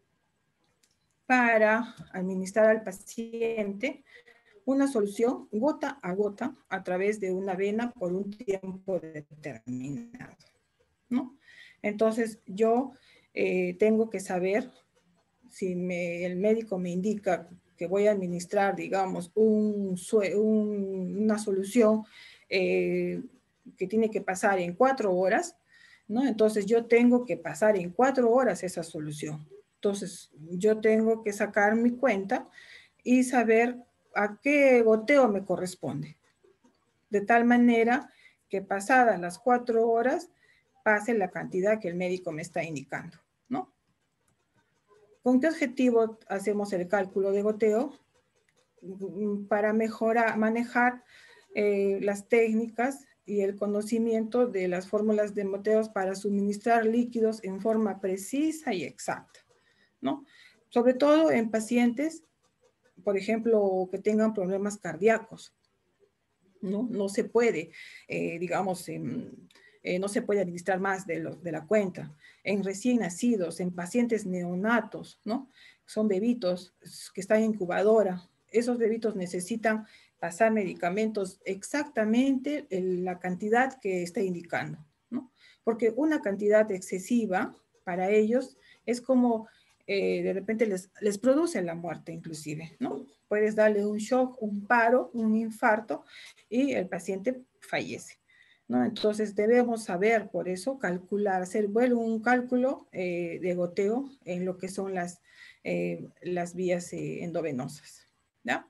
para administrar al paciente una solución gota a gota a través de una vena por un tiempo determinado, ¿no? Entonces yo eh, tengo que saber si me, el médico me indica que voy a administrar, digamos, un, un, una solución eh, que tiene que pasar en cuatro horas, ¿no? Entonces yo tengo que pasar en cuatro horas esa solución. Entonces yo tengo que sacar mi cuenta y saber a qué goteo me corresponde. De tal manera que pasadas las cuatro horas pase la cantidad que el médico me está indicando, ¿no? ¿Con qué objetivo hacemos el cálculo de goteo? Para mejorar, manejar eh, las técnicas y el conocimiento de las fórmulas de moteos para suministrar líquidos en forma precisa y exacta, ¿no? Sobre todo en pacientes, por ejemplo, que tengan problemas cardíacos, ¿no? No se puede, eh, digamos, en, eh, no se puede administrar más de, lo, de la cuenta. En recién nacidos, en pacientes neonatos, ¿no? Son bebitos que están en incubadora. Esos bebitos necesitan pasar medicamentos exactamente en la cantidad que está indicando, ¿no? Porque una cantidad excesiva para ellos es como eh, de repente les, les produce la muerte inclusive, ¿no? Puedes darle un shock, un paro, un infarto y el paciente fallece, ¿no? Entonces debemos saber, por eso, calcular, hacer bueno, un cálculo eh, de goteo en lo que son las, eh, las vías eh, endovenosas, ¿ya?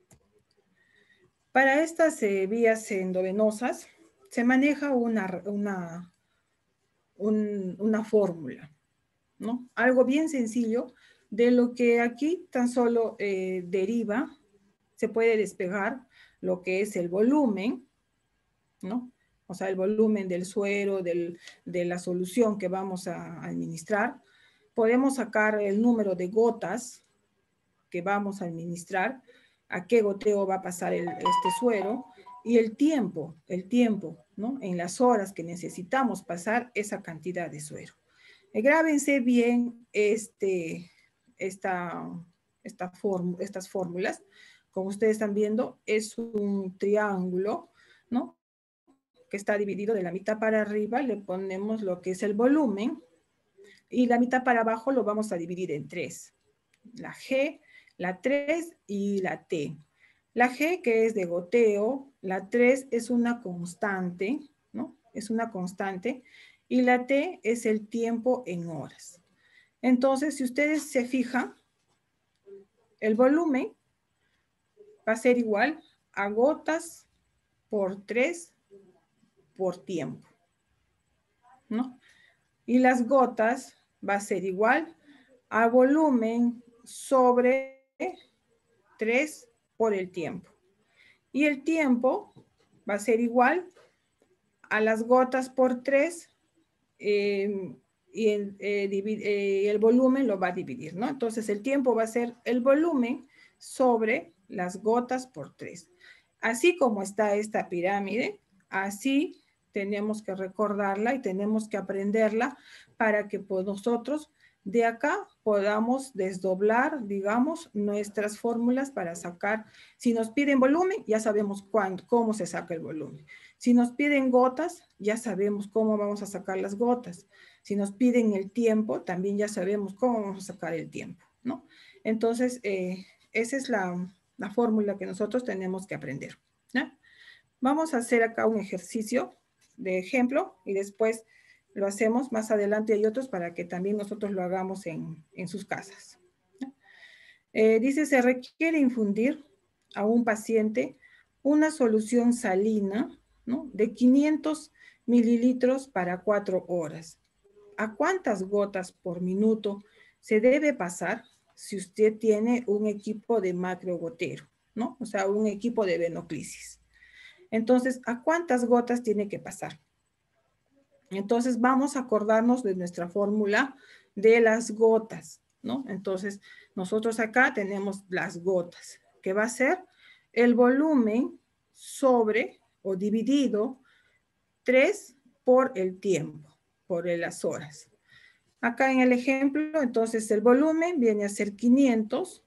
Para estas eh, vías endovenosas se maneja una, una, un, una fórmula, ¿no? Algo bien sencillo, de lo que aquí tan solo eh, deriva, se puede despegar lo que es el volumen, ¿no? O sea, el volumen del suero, del, de la solución que vamos a administrar. Podemos sacar el número de gotas que vamos a administrar, a qué goteo va a pasar el, este suero, y el tiempo, el tiempo, ¿no? En las horas que necesitamos pasar esa cantidad de suero. Eh, grábense bien este, esta, esta form, estas fórmulas. Como ustedes están viendo, es un triángulo, ¿no? Que está dividido de la mitad para arriba, le ponemos lo que es el volumen, y la mitad para abajo lo vamos a dividir en tres. La G, la tres y la T. La G, que es de goteo, la tres es una constante, ¿no? Es una constante, y la T es el tiempo en horas. Entonces, si ustedes se fijan, el volumen va a ser igual a gotas por tres por tiempo, ¿no? Y las gotas va a ser igual a volumen sobre tres por el tiempo. Y el tiempo va a ser igual a las gotas por tres eh, y el, eh, eh, el volumen lo va a dividir, ¿no? Entonces el tiempo va a ser el volumen sobre las gotas por tres. Así como está esta pirámide, así tenemos que recordarla y tenemos que aprenderla para que pues, nosotros de acá podamos desdoblar, digamos, nuestras fórmulas para sacar. Si nos piden volumen, ya sabemos cuándo, cómo se saca el volumen. Si nos piden gotas, ya sabemos cómo vamos a sacar las gotas. Si nos piden el tiempo, también ya sabemos cómo vamos a sacar el tiempo, ¿no? Entonces, eh, esa es la, la fórmula que nosotros tenemos que aprender, ¿no? Vamos a hacer acá un ejercicio de ejemplo y después lo hacemos más adelante. Hay otros para que también nosotros lo hagamos en, en sus casas, ¿no? Eh, dice, se requiere infundir a un paciente una solución salina, ¿no? De quinientos mililitros para cuatro horas. ¿A cuántas gotas por minuto se debe pasar si usted tiene un equipo de macrogotero, ¿no? O sea, un equipo de venoclisis. Entonces, ¿a cuántas gotas tiene que pasar? Entonces, vamos a acordarnos de nuestra fórmula de las gotas, ¿no? Entonces, nosotros acá tenemos las gotas, que va a ser el volumen sobre o dividido tres por el tiempo, por las horas. Acá en el ejemplo, entonces el volumen viene a ser quinientos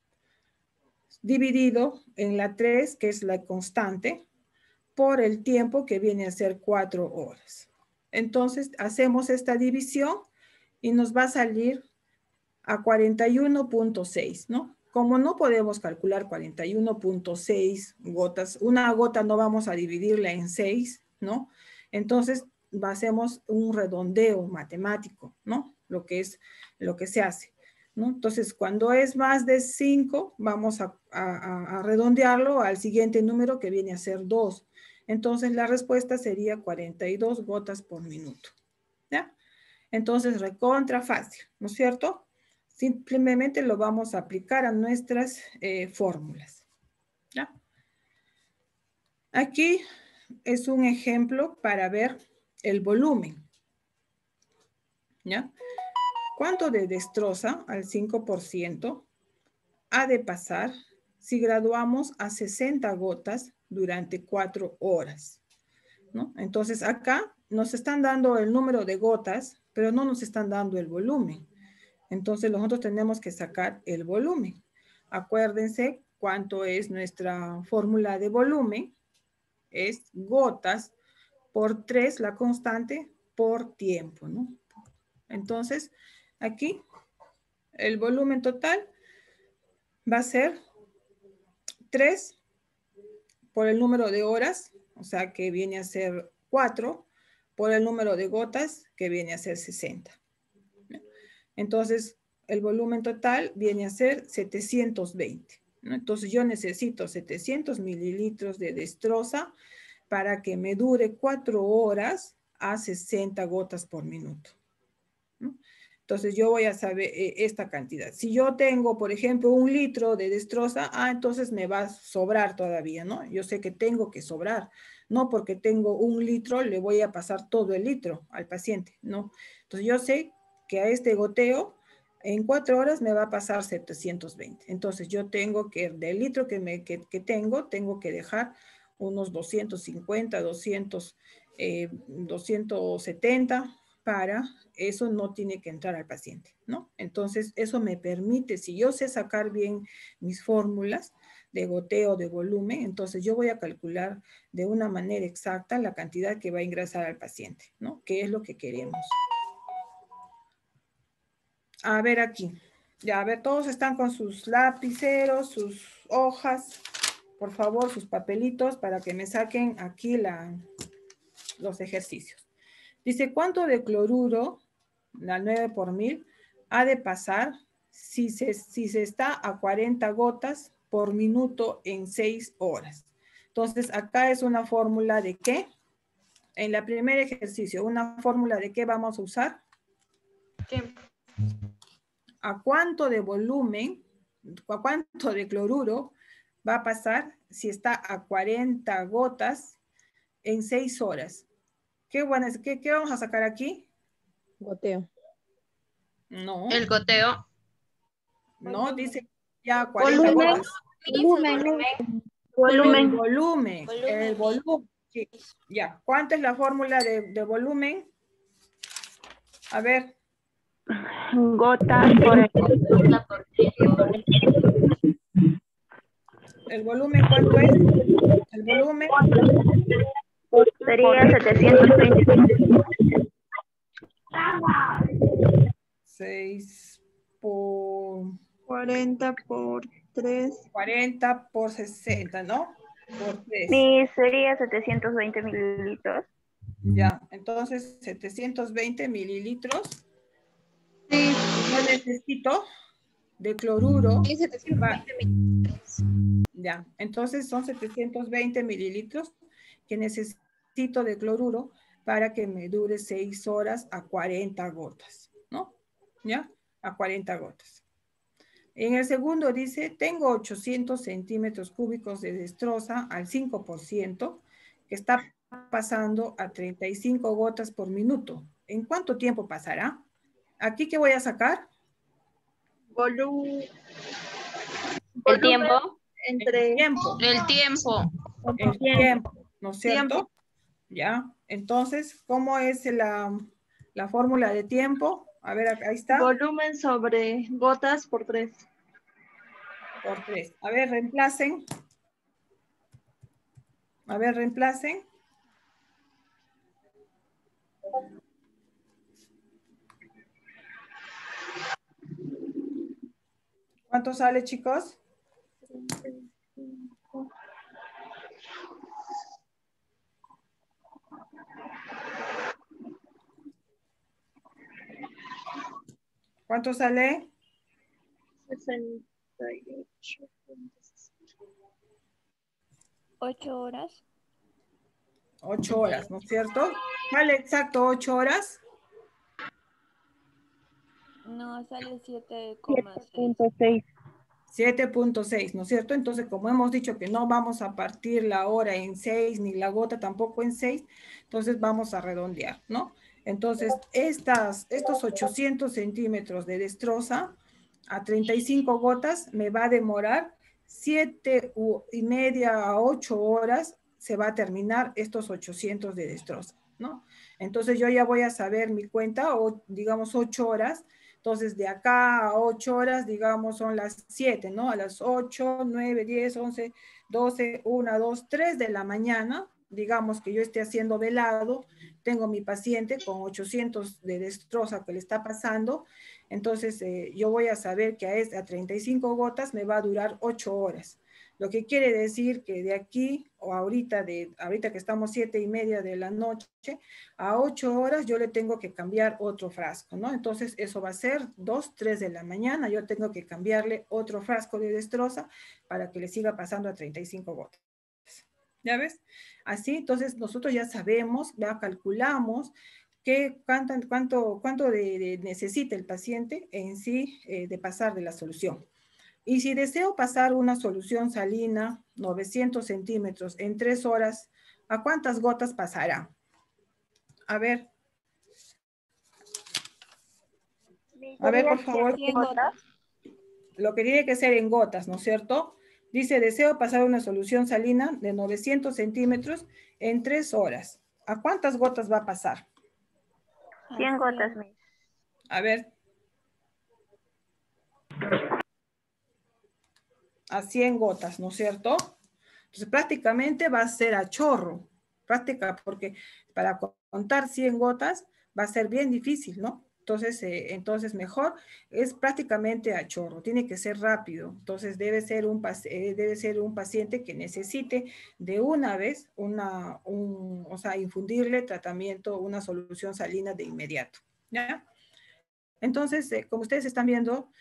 dividido en la tres, que es la constante, por el tiempo que viene a ser cuatro horas. Entonces hacemos esta división y nos va a salir a cuarenta y uno punto seis, ¿no? Como no podemos calcular cuarenta y uno punto seis gotas, una gota no vamos a dividirla en seis, ¿no? Entonces hacemos un redondeo matemático, ¿no? Lo que es, lo que se hace, ¿no? Entonces, cuando es más de cinco, vamos a, a, a redondearlo al siguiente número que viene a ser dos. Entonces, la respuesta sería cuarenta y dos gotas por minuto, ¿ya? Entonces, recontra fácil, ¿no es cierto? Simplemente lo vamos a aplicar a nuestras eh, fórmulas, ¿ya? Aquí es un ejemplo para ver el volumen. ¿Ya? ¿Cuánto de destroza al cinco por ciento ha de pasar si graduamos a sesenta gotas durante cuatro horas? ¿No? Entonces acá nos están dando el número de gotas, pero no nos están dando el volumen. Entonces nosotros tenemos que sacar el volumen. Acuérdense cuánto es nuestra fórmula de volumen. Es gotas por tres, la constante, por tiempo, ¿no? Entonces, aquí el volumen total va a ser tres por el número de horas, o sea que viene a ser cuatro, por el número de gotas, que viene a ser sesenta. Entonces, el volumen total viene a ser setecientos veinte, ¿no? Entonces, yo necesito setecientos mililitros de destroza para que me dure cuatro horas a sesenta gotas por minuto, ¿no? Entonces, yo voy a saber eh, esta cantidad. Si yo tengo, por ejemplo, un litro de destroza, ah, entonces me va a sobrar todavía, ¿no? Yo sé que tengo que sobrar. No porque tengo un litro, le voy a pasar todo el litro al paciente, ¿no? Entonces, yo sé que a este goteo, en cuatro horas me va a pasar setecientos veinte. Entonces, yo tengo que, del litro que, me, que, que tengo, tengo que dejar unos doscientos cincuenta, doscientos, eh, doscientos setenta, para eso no tiene que entrar al paciente, ¿no? Entonces, eso me permite, si yo sé sacar bien mis fórmulas de goteo, de volumen, entonces yo voy a calcular de una manera exacta la cantidad que va a ingresar al paciente, ¿no? Que es lo que queremos. A ver aquí. Ya, a ver, todos están con sus lapiceros, sus hojas, por favor, sus papelitos para que me saquen aquí la, los ejercicios. Dice, ¿cuánto de cloruro, la nueve por mil, ha de pasar si se, si se está a cuarenta gotas por minuto en seis horas? Entonces, acá es una fórmula de qué. En el primer ejercicio, ¿una fórmula de qué vamos a usar? Tiempo. ¿A cuánto de volumen, a cuánto de cloruro va a pasar si está a cuarenta gotas en seis horas? ¿Qué, bueno, qué, ¿Qué vamos a sacar aquí? Goteo. No. El goteo. No, dice ya cuarenta Volumen. gotas. Volumen. El Volumen. volumen. Volumen. El volumen. Sí. Ya. ¿Cuánto es la fórmula de, de volumen? A ver. Gotas por el... ¿El volumen cuánto es? El volumen. Sería setecientos veinte. seis por cuarenta por tres. cuarenta por sesenta, ¿no? Por tres. Sí, sería setecientos veinte mililitros. Ya, entonces setecientos veinte mililitros. Sí. Yo necesito de cloruro. Sí, setecientos veinte mililitros. Ya, entonces son setecientos veinte mililitros que necesito de cloruro para que me dure seis horas a cuarenta gotas, ¿no? ¿Ya? A cuarenta gotas. En el segundo dice, tengo ochocientos centímetros cúbicos de destroza al cinco por ciento que está pasando a treinta y cinco gotas por minuto. ¿En cuánto tiempo pasará? ¿Aquí qué voy a sacar? Volumen. El tiempo. Entre El tiempo. El tiempo. El tiempo, ¿no es cierto? Tiempo. Ya, entonces, ¿cómo es la, la fórmula de tiempo? A ver, acá- ahí está. volumen sobre gotas por tres. Por tres. A ver, reemplacen. A ver, reemplacen. ¿Cuánto sale, chicos? ¿Cuánto sale? sesenta y ocho. Ocho horas. Ocho horas, ¿no es cierto? ¿Sale exacto ocho horas? No, sale siete siete coma seis. punto seis. siete punto seis, ¿no es cierto? Entonces, como hemos dicho que no vamos a partir la hora en seis, ni la gota tampoco en seis, entonces vamos a redondear, ¿no? Entonces, estas, estos ochocientos centímetros de destroza a treinta y cinco gotas me va a demorar siete y media a ocho horas, se va a terminar estos ochocientos de destroza, ¿no? Entonces, yo ya voy a saber mi cuenta, o digamos ocho horas. Entonces, de acá a ocho horas, digamos, son las siete, ¿no? A las ocho, nueve, diez, once, doce, una, dos, tres de la mañana, digamos que yo esté haciendo velado, tengo mi paciente con ochocientos de destroza que le está pasando, entonces eh, yo voy a saber que a, es, a treinta y cinco gotas me va a durar ocho horas. Lo que quiere decir que de aquí, o ahorita, de, ahorita que estamos siete y media de la noche, a ocho horas yo le tengo que cambiar otro frasco, ¿no? Entonces eso va a ser dos, tres de la mañana, yo tengo que cambiarle otro frasco de destroza para que le siga pasando a treinta y cinco gotas. ¿Ya ves? Así, entonces nosotros ya sabemos, ya calculamos qué, cuánto, cuánto, cuánto de, de necesita el paciente en sí eh, de pasar de la solución. Y si deseo pasar una solución salina, novecientos centímetros, en tres horas, ¿a cuántas gotas pasará? A ver. A ver, por favor. cien gotas. Lo que tiene que ser en gotas, ¿no es cierto? Dice, deseo pasar una solución salina de novecientos centímetros en tres horas. ¿A cuántas gotas va a pasar? cien gotas, Miss. A ver. A cien gotas, ¿no es cierto? Entonces prácticamente va a ser a chorro. Práctica, porque para contar cien gotas va a ser bien difícil, ¿no? Entonces, eh, entonces mejor es prácticamente a chorro, tiene que ser rápido. Entonces debe ser un, eh, debe ser un paciente que necesite de una vez, una, un, o sea, infundirle tratamiento, una solución salina de inmediato, ¿ya? Entonces, eh, como ustedes están viendo,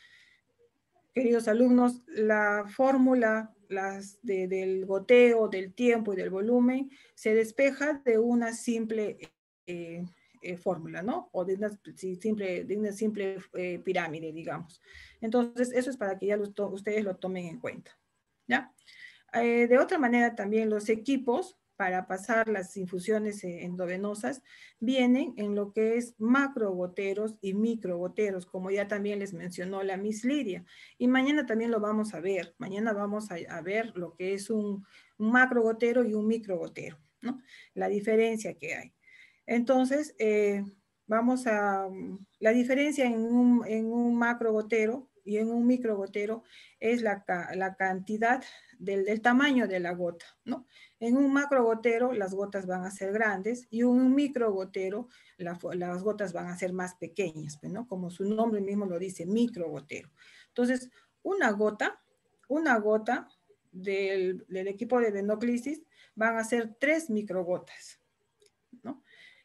queridos alumnos, la fórmula las de, del goteo, del tiempo y del volumen se despeja de una simple eh, eh, fórmula, ¿no? O de una simple, de una simple eh, pirámide, digamos. Entonces, eso es para que ya los ustedes lo tomen en cuenta, ¿ya? Eh, de otra manera, también los equipos para pasar las infusiones endovenosas vienen en lo que es macrogoteros y microgoteros, como ya también les mencionó la Miss Lidia. Y mañana también lo vamos a ver. Mañana vamos a, a ver lo que es un, un macrogotero y un microgotero, ¿no? La diferencia que hay. Entonces, eh, vamos a... La diferencia en un, en un macrogotero y en un microgotero es la, la cantidad del, del tamaño de la gota, ¿no? En un macrogotero las gotas van a ser grandes y en un microgotero la, las gotas van a ser más pequeñas, ¿no? Como su nombre mismo lo dice, microgotero. Entonces, una gota, una gota del, del equipo de venoclisis van a ser tres microgotas, ¿no?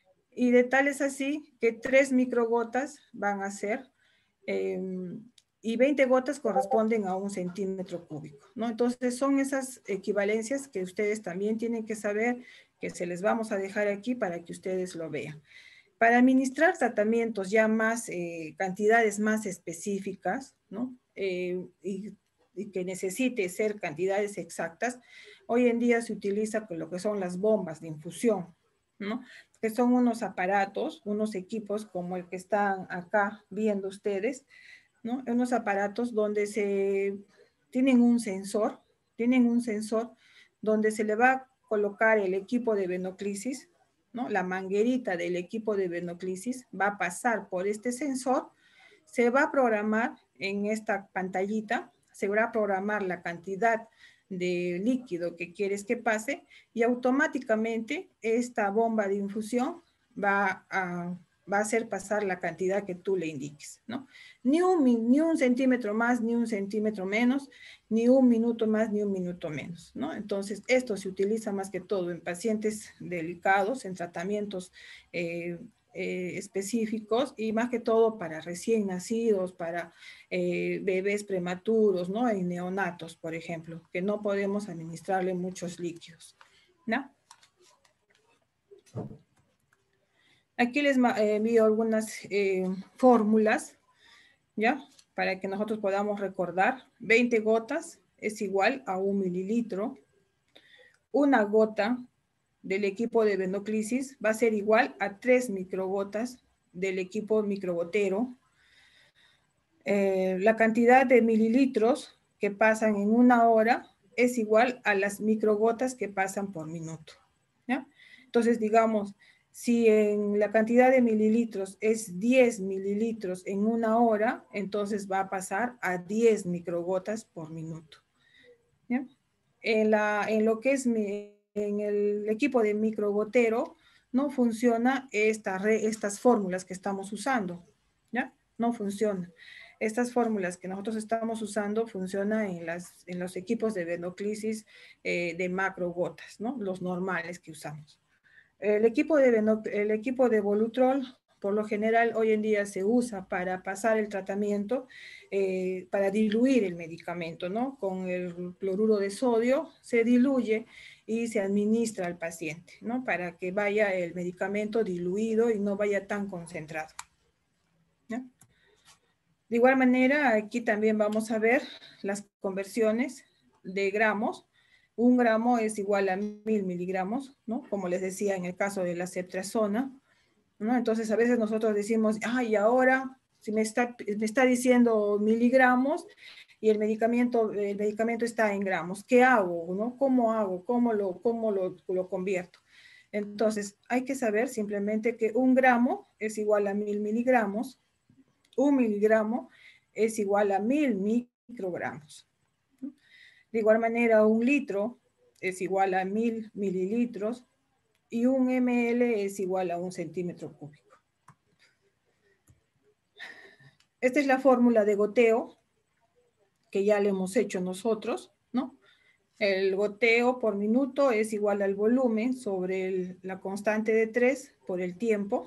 Y de tal es así que tres microgotas van a ser... Eh, y veinte gotas corresponden a un centímetro cúbico, ¿no? Entonces son esas equivalencias que ustedes también tienen que saber, que se les vamos a dejar aquí para que ustedes lo vean. Para administrar tratamientos ya más, eh, cantidades más específicas, ¿no? Eh, y, y que necesite ser cantidades exactas, hoy en día se utiliza con lo que son las bombas de infusión, ¿no? Que son unos aparatos, unos equipos como el que están acá viendo ustedes, ¿no? Unos aparatos donde se tienen un sensor, tienen un sensor donde se le va a colocar el equipo de venoclisis, ¿no? La manguerita del equipo de venoclisis va a pasar por este sensor, se va a programar en esta pantallita, se va a programar la cantidad de líquido que quieres que pase y automáticamente esta bomba de infusión va a va a hacer pasar la cantidad que tú le indiques, ¿no? Ni un, ni un centímetro más, ni un centímetro menos, ni un minuto más, ni un minuto menos, ¿no? Entonces, esto se utiliza más que todo en pacientes delicados, en tratamientos eh, eh, específicos y más que todo para recién nacidos, para eh, bebés prematuros, ¿no? Y neonatos, por ejemplo, que no podemos administrarle muchos líquidos, ¿no? Aquí les eh, envío algunas eh, fórmulas, ¿ya? para que nosotros podamos recordar, veinte gotas es igual a un mililitro. Una gota del equipo de venoclisis va a ser igual a tres microgotas del equipo microgotero. Eh, la cantidad de mililitros que pasan en una hora es igual a las microgotas que pasan por minuto, ¿ya? Entonces, digamos, si en la cantidad de mililitros es diez mililitros en una hora, entonces va a pasar a diez microgotas por minuto, ¿ya? En, la, en lo que es mi, en el equipo de microgotero, no funciona esta re, estas fórmulas que estamos usando, ¿ya? No funciona. Estas fórmulas que nosotros estamos usando funcionan en, las, en los equipos de venoclisis eh, de macrogotas, ¿no? Los normales que usamos. El equipo de, el equipo de Volutrol, por lo general, hoy en día se usa para pasar el tratamiento, eh, para diluir el medicamento, ¿no? Con el cloruro de sodio se diluye y se administra al paciente, ¿no? Para que vaya el medicamento diluido y no vaya tan concentrado, ¿no? De igual manera, aquí también vamos a ver las conversiones de gramos. Un gramo es igual a mil miligramos, ¿no? Como les decía en el caso de la ceftriaxona, ¿no? Entonces, a veces nosotros decimos, ay, ahora si me está, me está diciendo miligramos y el medicamento, el medicamento está en gramos, ¿qué hago? ¿No? ¿Cómo hago? ¿Cómo lo, cómo lo, lo convierto? Entonces, hay que saber simplemente que un gramo es igual a mil miligramos, un miligramo es igual a mil microgramos. De igual manera, un litro es igual a mil mililitros y un ml es igual a un centímetro cúbico. Esta es la fórmula de goteo que ya le hemos hecho nosotros, ¿no? El goteo por minuto es igual al volumen sobre el, la constante de tres por el tiempo.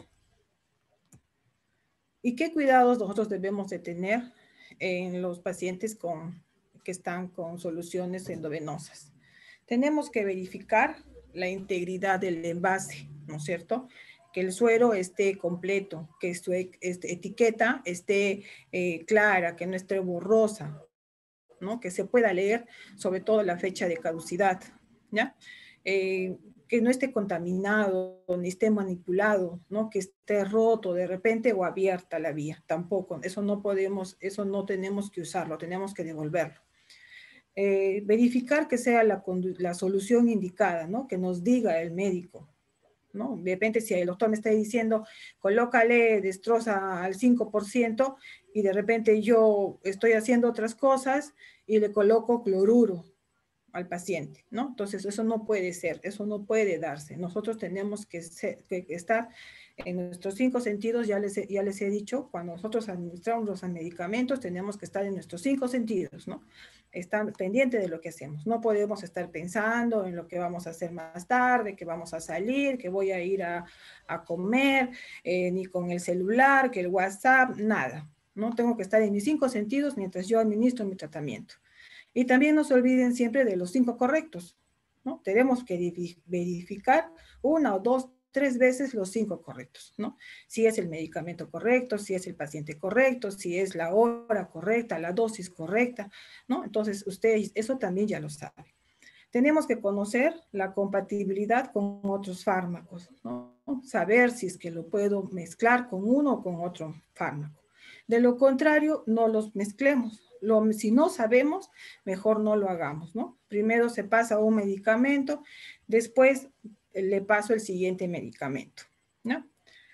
¿Y qué cuidados nosotros debemos de tener en los pacientes con, que están con soluciones endovenosas? Tenemos que verificar la integridad del envase, ¿no es cierto? Que el suero esté completo, que su este, etiqueta esté eh, clara, que no esté borrosa, ¿no? Que se pueda leer sobre todo la fecha de caducidad, ¿ya? Eh, que no esté contaminado, ni esté manipulado, ¿no? Que esté roto de repente o abierta la vía, tampoco, eso no podemos, eso no tenemos que usarlo, tenemos que devolverlo. Eh, verificar que sea la, la solución indicada, ¿no? Que nos diga el médico, ¿no? De repente si el doctor me está diciendo, colócale destroza al cinco por ciento y de repente yo estoy haciendo otras cosas y le coloco cloruro al paciente, ¿no? Entonces eso no puede ser, eso no puede darse. Nosotros tenemos que, ser, que estar en nuestros cinco sentidos, ya les, ya les he dicho, cuando nosotros administramos los medicamentos tenemos que estar en nuestros cinco sentidos, ¿no? Estar pendiente de lo que hacemos. No podemos estar pensando en lo que vamos a hacer más tarde, que vamos a salir, que voy a ir a, a comer, eh, ni con el celular, que el WhatsApp, nada. No tengo que estar en mis cinco sentidos mientras yo administro mi tratamiento. Y también no se olviden siempre de los cinco correctos, ¿no? Tenemos que verificar una o dos, tres veces los cinco correctos, ¿no? Si es el medicamento correcto, si es el paciente correcto, si es la hora correcta, la dosis correcta, ¿no? Entonces, ustedes eso también ya lo saben. Tenemos que conocer la compatibilidad con otros fármacos, ¿no? Saber si es que lo puedo mezclar con uno o con otro fármaco. De lo contrario, no los mezclemos. Lo, si no sabemos, mejor no lo hagamos, ¿no? Primero se pasa un medicamento, después le paso el siguiente medicamento, ¿no?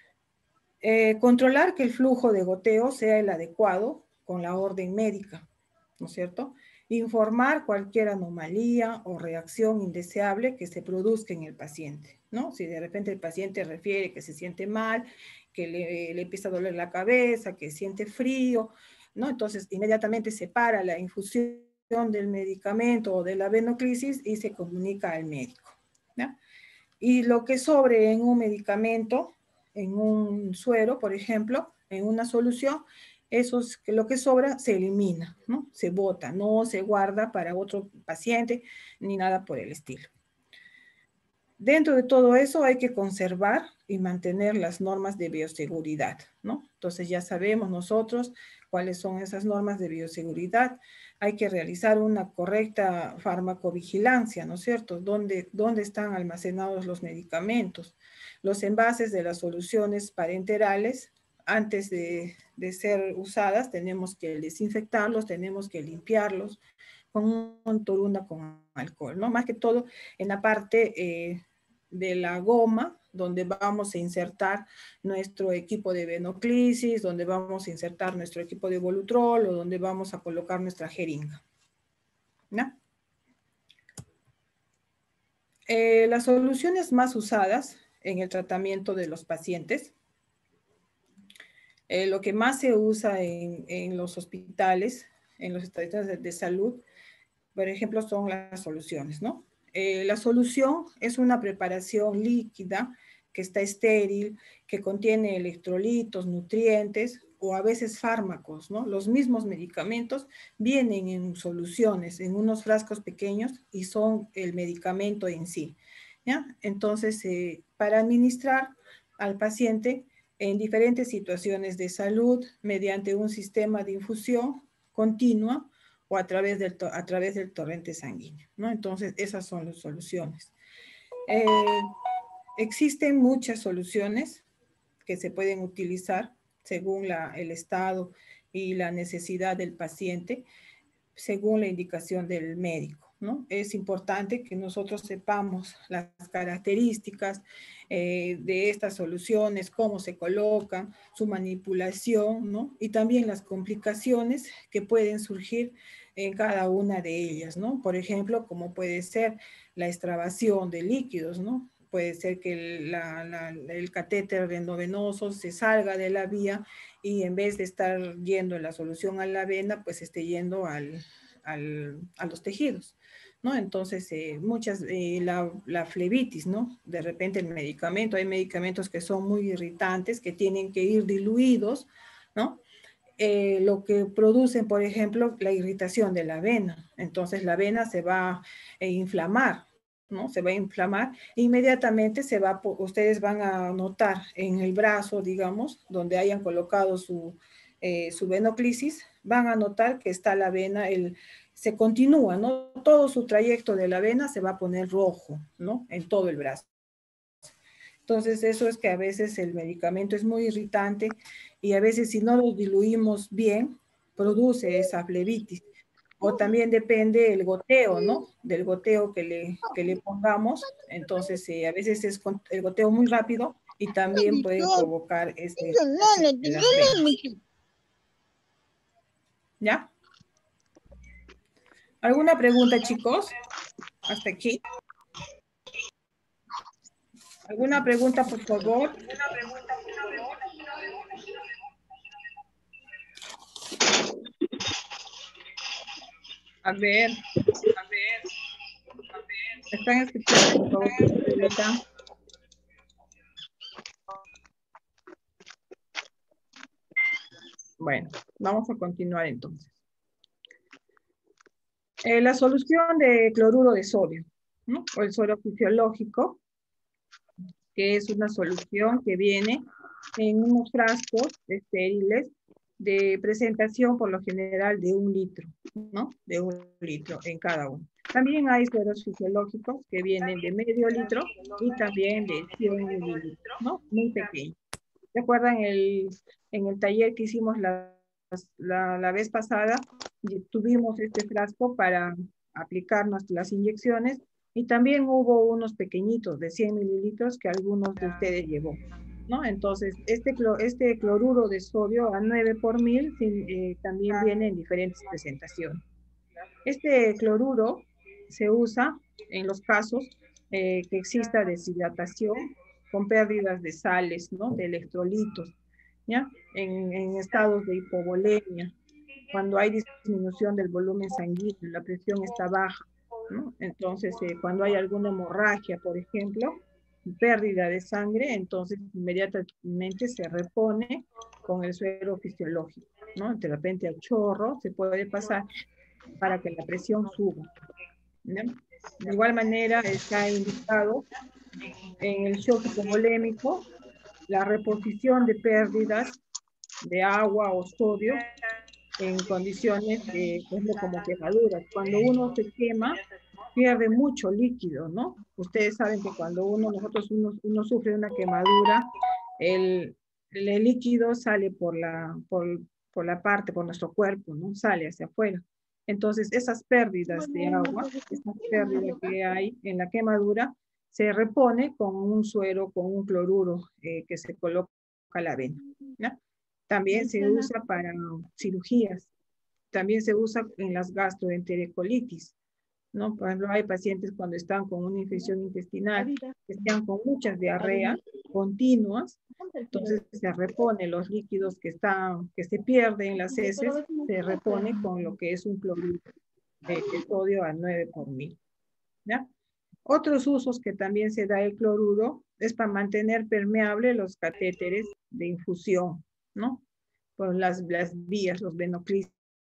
Eh, controlar que el flujo de goteo sea el adecuado con la orden médica, ¿no es cierto? Informar cualquier anomalía o reacción indeseable que se produzca en el paciente, ¿no? Si de repente el paciente refiere que se siente mal, que le, le empieza a doler la cabeza, que siente frío, ¿no? Entonces, inmediatamente se para la infusión del medicamento o de la venoclisis y se comunica al médico, ¿no? Y lo que sobre en un medicamento, en un suero, por ejemplo, en una solución, eso es que lo que sobra se elimina, ¿no? Se bota, no se guarda para otro paciente ni nada por el estilo. Dentro de todo eso hay que conservar y mantener las normas de bioseguridad, ¿no? Entonces ya sabemos nosotros cuáles son esas normas de bioseguridad. Hay que realizar una correcta farmacovigilancia, ¿no es cierto? ¿Dónde, dónde están almacenados los medicamentos? Los envases de las soluciones parenterales, antes de, de ser usadas, tenemos que desinfectarlos, tenemos que limpiarlos con un toruna con alcohol, ¿no? Más que todo en la parte eh, de la goma, donde vamos a insertar nuestro equipo de venoclisis, donde vamos a insertar nuestro equipo de Volutrol o donde vamos a colocar nuestra jeringa, ¿no? Eh, las soluciones más usadas en el tratamiento de los pacientes, eh, lo que más se usa en, en los hospitales, en los estadistas de, de salud, por ejemplo, son las soluciones, ¿no? Eh, la solución es una preparación líquida que está estéril, que contiene electrolitos, nutrientes o a veces fármacos, ¿no? Los mismos medicamentos vienen en soluciones, en unos frascos pequeños y son el medicamento en sí, ¿ya? Entonces, eh, para administrar al paciente en diferentes situaciones de salud mediante un sistema de infusión continua o a través del, a través del torrente sanguíneo, ¿no? Entonces, esas son las soluciones. Eh, existen muchas soluciones que se pueden utilizar según la, el estado y la necesidad del paciente, según la indicación del médico, ¿no? Es importante que nosotros sepamos las características eh, de estas soluciones, cómo se colocan, su manipulación, ¿no? Y también las complicaciones que pueden surgir en cada una de ellas, ¿no? Por ejemplo, como puede ser la extravasación de líquidos, ¿no? Puede ser que el, la, la, el catéter endovenoso se salga de la vía y en vez de estar yendo la solución a la vena, pues esté yendo al, al, a los tejidos, ¿no? Entonces, eh, muchas, eh, la, la flebitis, ¿no? De repente el medicamento, hay medicamentos que son muy irritantes, que tienen que ir diluidos, ¿no? Eh, lo que producen, por ejemplo, la irritación de la vena. Entonces la vena se va a eh, inflamar, ¿no? Se va a inflamar e inmediatamente se va, ustedes van a notar en el brazo, digamos, donde hayan colocado su, eh, su venoclisis, van a notar que está la vena, el, se continúa, ¿no? Todo su trayecto de la vena se va a poner rojo, ¿no? En todo el brazo. Entonces, eso es que a veces el medicamento es muy irritante y a veces si no lo diluimos bien, produce esa flebitis. O también depende el goteo, ¿no? Del goteo que le, que le pongamos. Entonces, eh, a veces es el goteo muy rápido y también puede provocar este... este ¿Ya? ¿Alguna pregunta, chicos? Hasta aquí. ¿Alguna pregunta, por favor? ¿Alguna pregunta, por favor? A ver, a ver, a ver. ¿Están escuchando, por favor? Bueno, vamos a continuar entonces. Eh, la solución de cloruro de sodio, ¿no? O el suero fisiológico, que es una solución que viene en unos frascos estériles de presentación por lo general de un litro, ¿no? De un litro en cada uno. También hay sueros fisiológicos que vienen de medio litro y también de cien mililitros, ¿no? Muy pequeños. ¿Recuerdan el, en el taller que hicimos la, la, la vez pasada? Tuvimos este frasco para aplicarnos las inyecciones y también hubo unos pequeñitos de cien mililitros que algunos de ustedes llevó, ¿no? Entonces, este, este cloruro de sodio a nueve por mil eh, también viene en diferentes presentaciones. Este cloruro se usa en los casos eh, que exista deshidratación con pérdidas de sales, ¿no? De electrolitos, ¿ya? En, en estados de hipovolemia, cuando hay disminución del volumen sanguíneo, la presión está baja, ¿no? Entonces, eh, cuando hay alguna hemorragia, por ejemplo, pérdida de sangre, entonces inmediatamente se repone con el suero fisiológico, ¿no? De repente al chorro se puede pasar para que la presión suba, ¿no? De igual manera está indicado en el shock hipovolémico la reposición de pérdidas de agua o sodio en condiciones, eh, por ejemplo, como quemaduras. Cuando uno se quema, pierde mucho líquido, ¿no? Ustedes saben que cuando uno, nosotros, uno, uno sufre una quemadura, el, el líquido sale por la, por, por la parte, por nuestro cuerpo, ¿no? Sale hacia afuera. Entonces, esas pérdidas de agua, esas pérdidas que hay en la quemadura, se repone con un suero, con un cloruro eh, que se coloca a la vena, ¿no? También se usa para cirugías, también se usa en las gastroenterocolitis, ¿no? Por ejemplo, hay pacientes cuando están con una infección intestinal, que están con muchas diarreas continuas, entonces se repone los líquidos que, están, que se pierden en las heces, se repone con lo que es un cloruro de, de sodio a nueve por mil, ¿ya? Otros usos que también se da el cloruro es para mantener permeable los catéteres de infusión, ¿no? Por las, las vías, los venoclisis.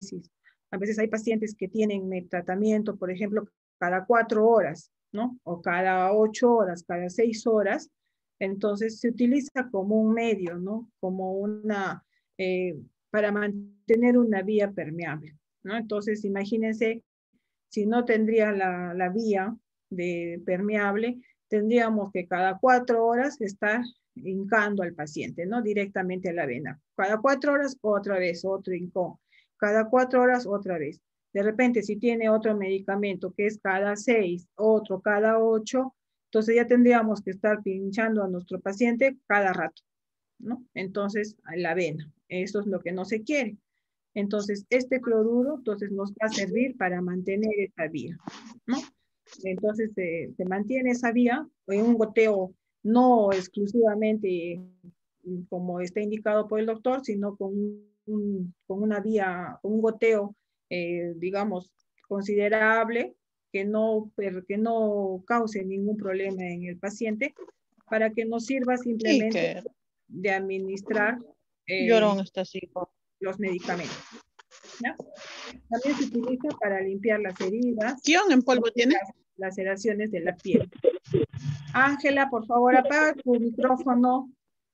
A veces hay pacientes que tienen tratamiento, por ejemplo, cada cuatro horas, ¿no? O cada ocho horas, cada seis horas. Entonces se utiliza como un medio, ¿no? Como una, eh, para mantener una vía permeable, ¿no? Entonces imagínense, si no tendría la, la vía de permeable, tendríamos que cada cuatro horas estar hincando al paciente, ¿no? Directamente a la vena. Cada cuatro horas, otra vez, otro hincón. Cada cuatro horas, otra vez. De repente, si tiene otro medicamento que es cada seis, otro cada ocho, entonces ya tendríamos que estar pinchando a nuestro paciente cada rato, ¿no? Entonces, a la vena. Eso es lo que no se quiere. Entonces, este cloruro, entonces, nos va a servir para mantener esa vía, ¿no? Entonces, eh, se mantiene esa vía en un goteo no exclusivamente como está indicado por el doctor, sino con, un, con una vía, con un goteo, eh, digamos, considerable, que no, que no cause ningún problema en el paciente, para que nos sirva simplemente de administrar eh, está así. los medicamentos, ¿no? También se utiliza para limpiar las heridas. ¿Quién en polvo tiene? Las laceraciones de la piel. Ángela, por favor, apaga tu micrófono.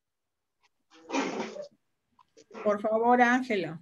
Por favor, Ángela.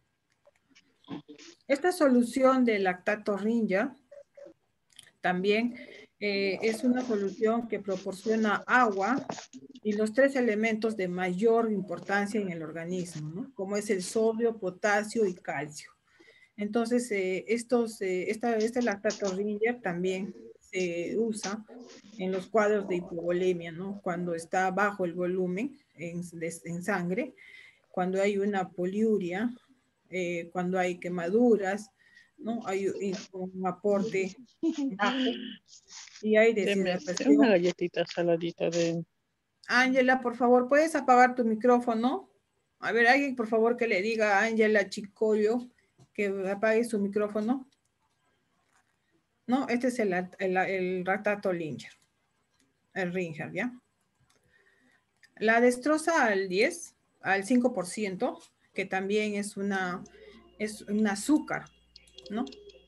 Esta solución de lactato Ringer también eh, es una solución que proporciona agua y los tres elementos de mayor importancia en el organismo, ¿no? Como es el sodio, potasio y calcio. Entonces, eh, estos, eh, esta, este lactato Ringer también se usa en los cuadros de hipovolemia, ¿no? Cuando está bajo el volumen en, de, en sangre, cuando hay una poliuria, eh, cuando hay quemaduras, ¿no? Hay un aporte bajo y hay deshidratación. Una galletita saladita de... Ángela, por favor, ¿puedes apagar tu micrófono? A ver, alguien, por favor, que le diga a Ángela Chicolio que apague su micrófono. No, este es el, el, el lactato Ringer, el Ringer, ¿ya? La destroza al diez, al cinco por ciento, que también es una, es un azúcar, ¿no?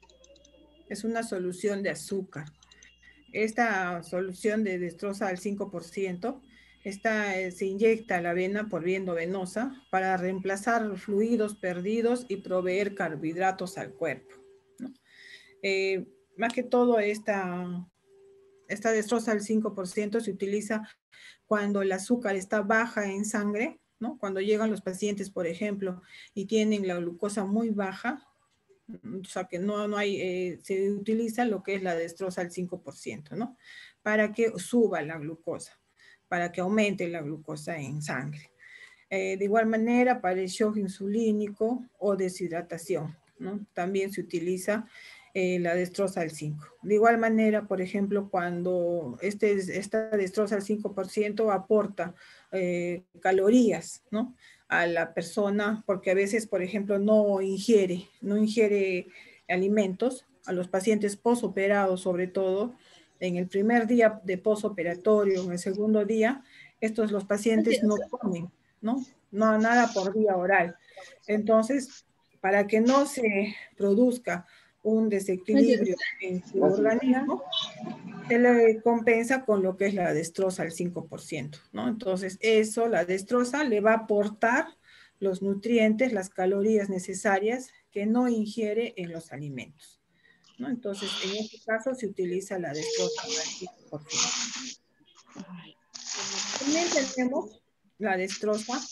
Es una solución de azúcar. Esta solución de destroza al cinco por ciento, esta, eh, se inyecta a la vena por vía endovenosa para reemplazar fluidos perdidos y proveer carbohidratos al cuerpo, ¿no? Eh, más que todo, esta, esta destroza al cinco por ciento se utiliza cuando el azúcar está baja en sangre, ¿no? Cuando llegan los pacientes, por ejemplo, y tienen la glucosa muy baja, o sea que no, no hay, eh, se utiliza lo que es la destroza al cinco por ciento, ¿no? Para que suba la glucosa, para que aumente la glucosa en sangre. Eh, de igual manera, para el shock insulínico o deshidratación, ¿no? También se utiliza eh, la destroza al cinco. De igual manera, por ejemplo, cuando este, esta destroza al cinco por ciento aporta eh, calorías, ¿no? A la persona, porque a veces, por ejemplo, no ingiere, no ingiere alimentos, a los pacientes posoperados sobre todo, en el primer día de posoperatorio, en el segundo día, estos los pacientes no comen, ¿no? No, nada por vía oral. Entonces, para que no se produzca un desequilibrio en su organismo, se le compensa con lo que es la destroza al cinco por ciento, ¿no? Entonces, eso, la destroza, le va a aportar los nutrientes, las calorías necesarias que no ingiere en los alimentos, ¿no? Entonces, en este caso se utiliza la dextrosa al cien por ciento. También tenemos la dextrosa.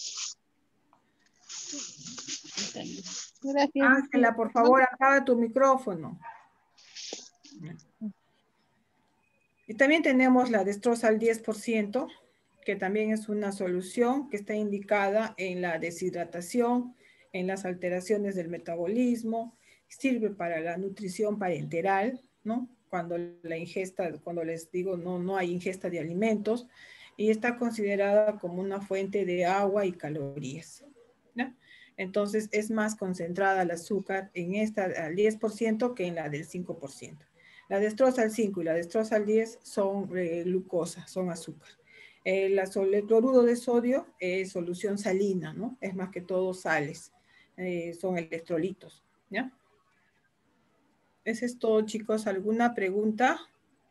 Gracias. Ángela, por favor, apaga tu micrófono. Y también tenemos la dextrosa al diez por ciento, que también es una solución que está indicada en la deshidratación, en las alteraciones del metabolismo, sirve para la nutrición parenteral, ¿no? Cuando la ingesta, cuando les digo no, no hay ingesta de alimentos, y está considerada como una fuente de agua y calorías, ¿no? Entonces es más concentrada el azúcar en esta al diez por ciento que en la del cinco por ciento. La dextrosa al cinco y la dextrosa al diez son eh, glucosa, son azúcar. Eh, la sol, el cloruro de sodio es solución salina, ¿no? Es más que todo sales, eh, son electrolitos, ¿ya? Eso es todo, chicos. ¿Alguna pregunta?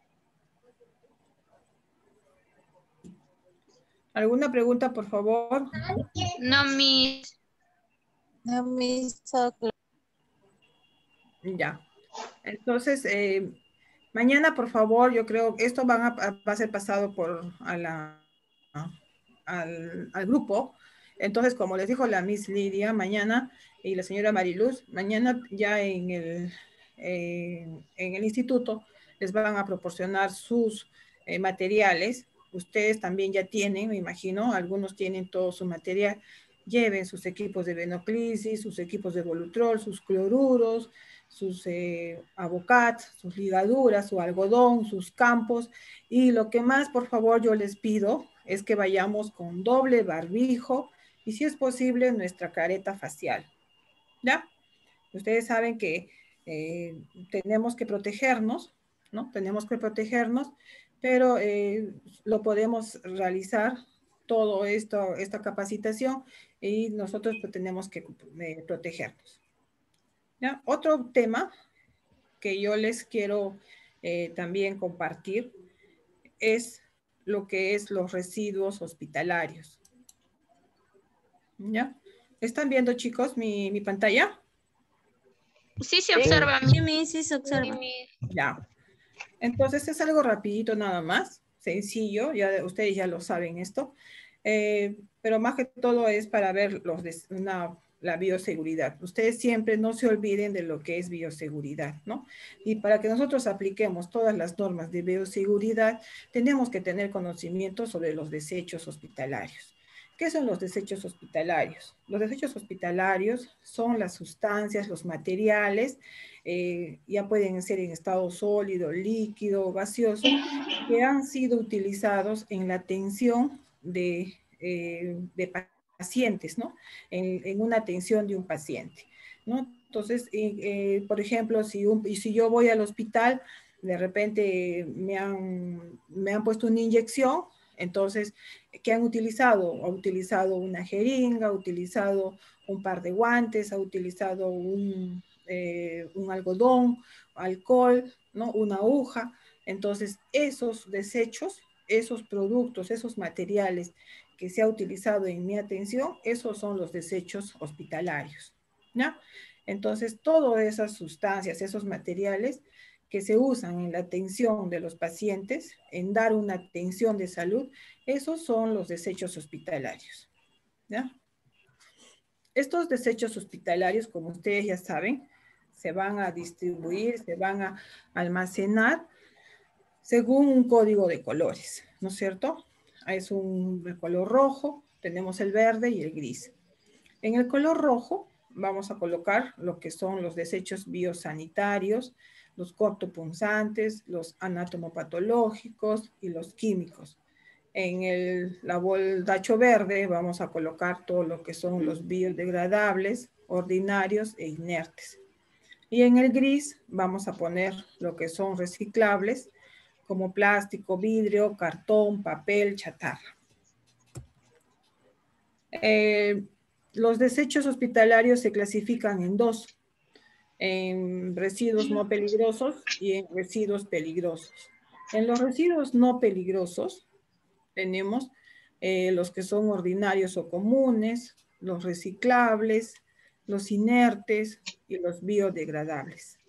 ¿Alguna pregunta, por favor? No, mis. No, mis. Ya. Entonces, eh, mañana, por favor, yo creo que esto van a, va a ser pasado por a la, a, al, al grupo. Entonces, como les dijo la Miss Lidia, mañana, y la señora Mariluz, mañana ya en el, eh, en el instituto les van a proporcionar sus eh, materiales. Ustedes también ya tienen, me imagino, algunos tienen todo su material. Lleven sus equipos de venoclisis, sus equipos de volutrol, sus cloruros, sus eh, avocats, sus ligaduras, su algodón, sus campos. Y lo que más, por favor, yo les pido es que vayamos con doble barbijo y, si es posible, nuestra careta facial. ¿Ya? Ustedes saben que eh, tenemos que protegernos, ¿no? Tenemos que protegernos, pero eh, lo podemos realizar todo esto, esta capacitación, y nosotros pues, tenemos que eh, protegernos. ¿Ya? Otro tema que yo les quiero eh, también compartir es lo que es los residuos hospitalarios. ¿Ya? ¿Están viendo, chicos, mi, mi pantalla? Sí se observa. Sí, mi, sí se observa. Ya. Entonces es algo rapidito nada más, sencillo, ya ustedes ya lo saben esto, eh, pero más que todo es para ver los de, una, la bioseguridad. Ustedes siempre no se olviden de lo que es bioseguridad, ¿no? Y para que nosotros apliquemos todas las normas de bioseguridad, tenemos que tener conocimiento sobre los desechos hospitalarios. ¿Qué son los desechos hospitalarios? Los desechos hospitalarios son las sustancias, los materiales, eh, ya pueden ser en estado sólido, líquido, gaseoso, que han sido utilizados en la atención de, eh, de pacientes, ¿no? En, en una atención de un paciente, ¿no? Entonces, eh, eh, por ejemplo, si, un, si yo voy al hospital, de repente me han, me han puesto una inyección. Entonces, ¿qué han utilizado? Ha utilizado una jeringa, ha utilizado un par de guantes, ha utilizado un, eh, un algodón, alcohol, ¿no? Una aguja. Entonces, esos desechos, esos productos, esos materiales que se ha utilizado en mi atención, esos son los desechos hospitalarios, ¿no? Entonces, todas esas sustancias, esos materiales que se usan en la atención de los pacientes, en dar una atención de salud, esos son los desechos hospitalarios, ¿ya? Estos desechos hospitalarios, como ustedes ya saben, se van a distribuir, se van a almacenar según un código de colores, ¿no es cierto? Es un el color rojo, tenemos el verde y el gris. En el color rojo vamos a colocar lo que son los desechos biosanitarios, los cortopunzantes, los anatomopatológicos y los químicos. En el la boldacho verde vamos a colocar todo lo que son los biodegradables, ordinarios e inertes. Y en el gris vamos a poner lo que son reciclables, como plástico, vidrio, cartón, papel, chatarra. Eh, los desechos hospitalarios se clasifican en dos, en residuos no peligrosos y en residuos peligrosos. En los residuos no peligrosos tenemos eh, los que son ordinarios o comunes, los reciclables, los inertes y los biodegradables.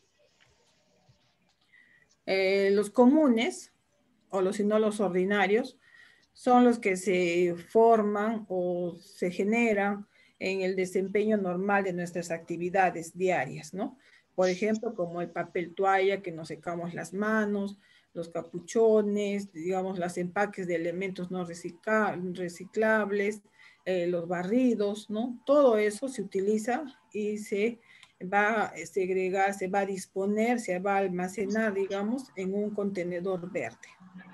Eh, los comunes, o los, si no los ordinarios, son los que se forman o se generan en el desempeño normal de nuestras actividades diarias, ¿no? Por ejemplo, como el papel toalla que nos secamos las manos, los capuchones, digamos, los empaques de elementos no recicla reciclables, eh, los barridos, ¿no? Todo eso se utiliza y se va a segregar, se va a disponer, se va a almacenar, digamos, en un contenedor verde.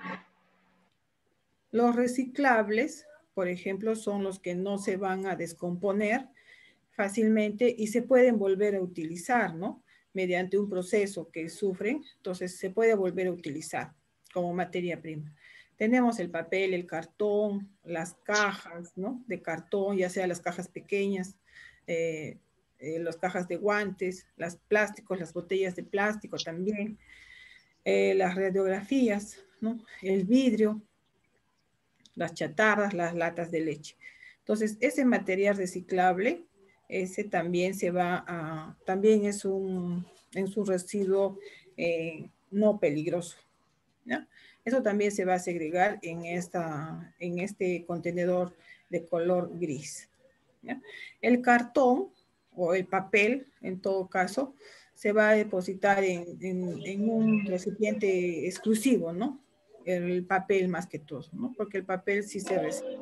Los reciclables, por ejemplo, son los que no se van a descomponer fácilmente y se pueden volver a utilizar, ¿no? Mediante un proceso que sufren, entonces se puede volver a utilizar como materia prima. Tenemos el papel, el cartón, las cajas, ¿no? De cartón, ya sea las cajas pequeñas, eh, eh, las cajas de guantes, los plásticos, las botellas de plástico también, eh, las radiografías, ¿no? El vidrio, las chatarras, las latas de leche. Entonces, ese material reciclable, ese también se va a, también es un, es un residuo eh, no peligroso, ¿ya? Eso también se va a segregar en, esta, en este contenedor de color gris, ¿ya? El cartón o el papel, en todo caso, se va a depositar en, en, en un recipiente exclusivo, ¿no? El papel más que todo, ¿no? Porque el papel sí se recibe.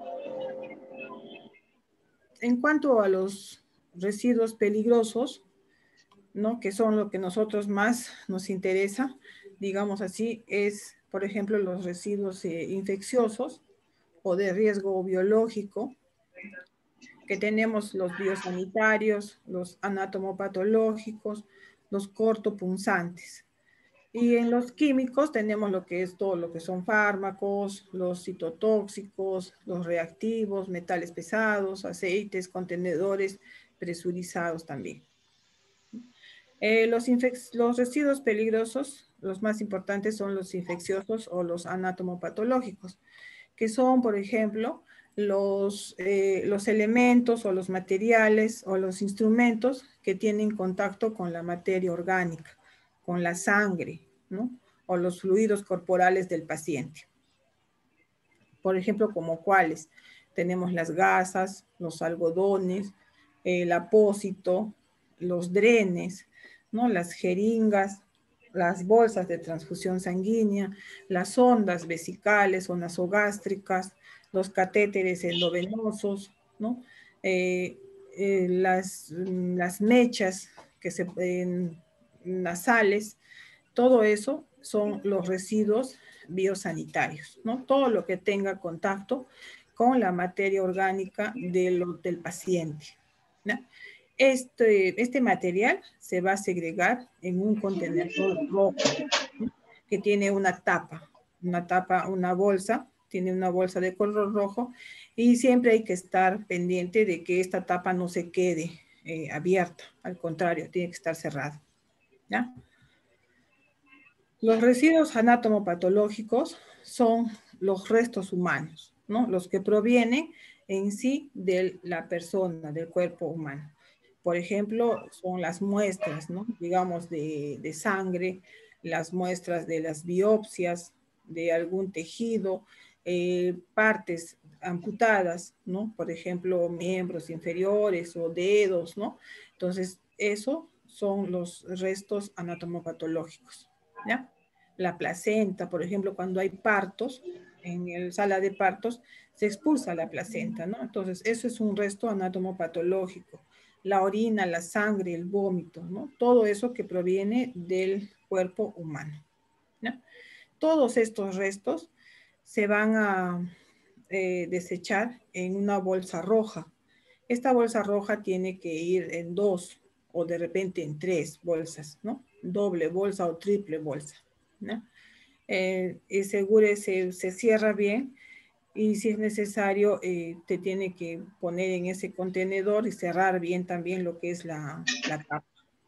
En cuanto a los residuos peligrosos, ¿no? Que son lo que nosotros más nos interesa, digamos así, es, por ejemplo, los residuos eh, infecciosos o de riesgo biológico, que tenemos los biosanitarios, los anatomopatológicos, los cortopunzantes. Y en los químicos tenemos lo que es todo lo que son fármacos, los citotóxicos, los reactivos, metales pesados, aceites, contenedores presurizados también. Eh, los, los residuos peligrosos, los más importantes son los infecciosos o los anatomopatológicos, que son, por ejemplo, los, eh, los elementos o los materiales o los instrumentos que tienen contacto con la materia orgánica, con la sangre, ¿no? O los fluidos corporales del paciente. Por ejemplo, como cuáles. Tenemos las gasas, los algodones, el apósito, los drenes, ¿no? Las jeringas, las bolsas de transfusión sanguínea, las sondas vesicales o nasogástricas, los catéteres endovenosos, ¿no? Eh, eh, las, las mechas que se, eh, nasales, todo eso son los residuos biosanitarios, ¿no? Todo lo que tenga contacto con la materia orgánica de lo, del paciente, ¿no? Este, este material se va a segregar en un contenedor rojo, ¿no? Que tiene una tapa, una tapa, una bolsa, tiene una bolsa de color rojo y siempre hay que estar pendiente de que esta tapa no se quede eh, abierta, al contrario, tiene que estar cerrada, ¿ya? Los residuos anatomopatológicos son los restos humanos, ¿no? Los que provienen en sí de la persona, del cuerpo humano. Por ejemplo, son las muestras, ¿no? Digamos, de, de sangre, las muestras de las biopsias, de algún tejido, eh, partes amputadas, ¿no? Por ejemplo, miembros inferiores o dedos, ¿no? Entonces, eso son los restos anatomopatológicos, ¿ya? La placenta, por ejemplo, cuando hay partos, en el sala de partos, se expulsa la placenta, ¿no? Entonces, eso es un resto anatomopatológico. La orina, la sangre, el vómito, ¿no? Todo eso que proviene del cuerpo humano, ¿no? Todos estos restos se van a eh, desechar en una bolsa roja. Esta bolsa roja tiene que ir en dos o de repente en tres bolsas, ¿no? Doble bolsa o triple bolsa, ¿no? Eh, y seguro se, se cierra bien y si es necesario eh, te tiene que poner en ese contenedor y cerrar bien también lo que es la, la tapa.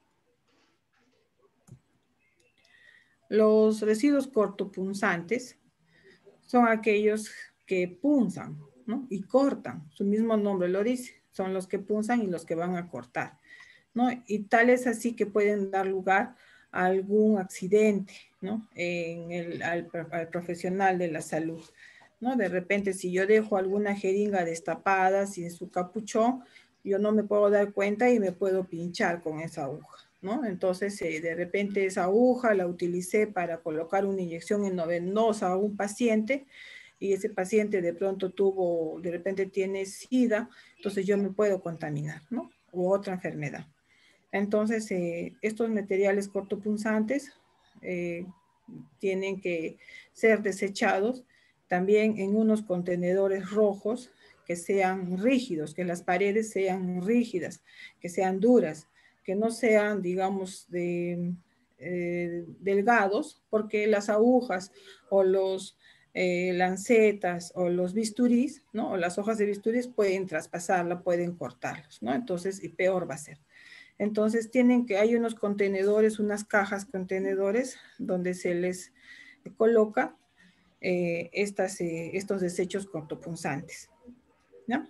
Los residuos cortopunzantes son aquellos que punzan, ¿no? Y cortan, su mismo nombre lo dice, son los que punzan y los que van a cortar, ¿no? Y tal es así que pueden dar lugar a algún accidente, ¿no? En el, al, al profesional de la salud, ¿no? De repente, si yo dejo alguna jeringa destapada sin su capuchón, yo no me puedo dar cuenta y me puedo pinchar con esa aguja, ¿no? Entonces, eh, de repente esa aguja la utilicé para colocar una inyección endovenosa a un paciente y ese paciente de pronto tuvo, de repente tiene SIDA, entonces yo me puedo contaminar, ¿no? U otra enfermedad. Entonces, eh, estos materiales cortopunzantes eh, tienen que ser desechados también en unos contenedores rojos que sean rígidos, que las paredes sean rígidas, que sean duras, que no sean, digamos, de, eh, delgados, porque las agujas o los eh, lancetas o los bisturís, ¿no? O las hojas de bisturís pueden traspasarla, pueden cortarlos, ¿no? Entonces, y peor va a ser. Entonces tienen que, hay unos contenedores, unas cajas contenedores donde se les coloca eh, estas, eh, estos desechos cortopunzantes, ¿no?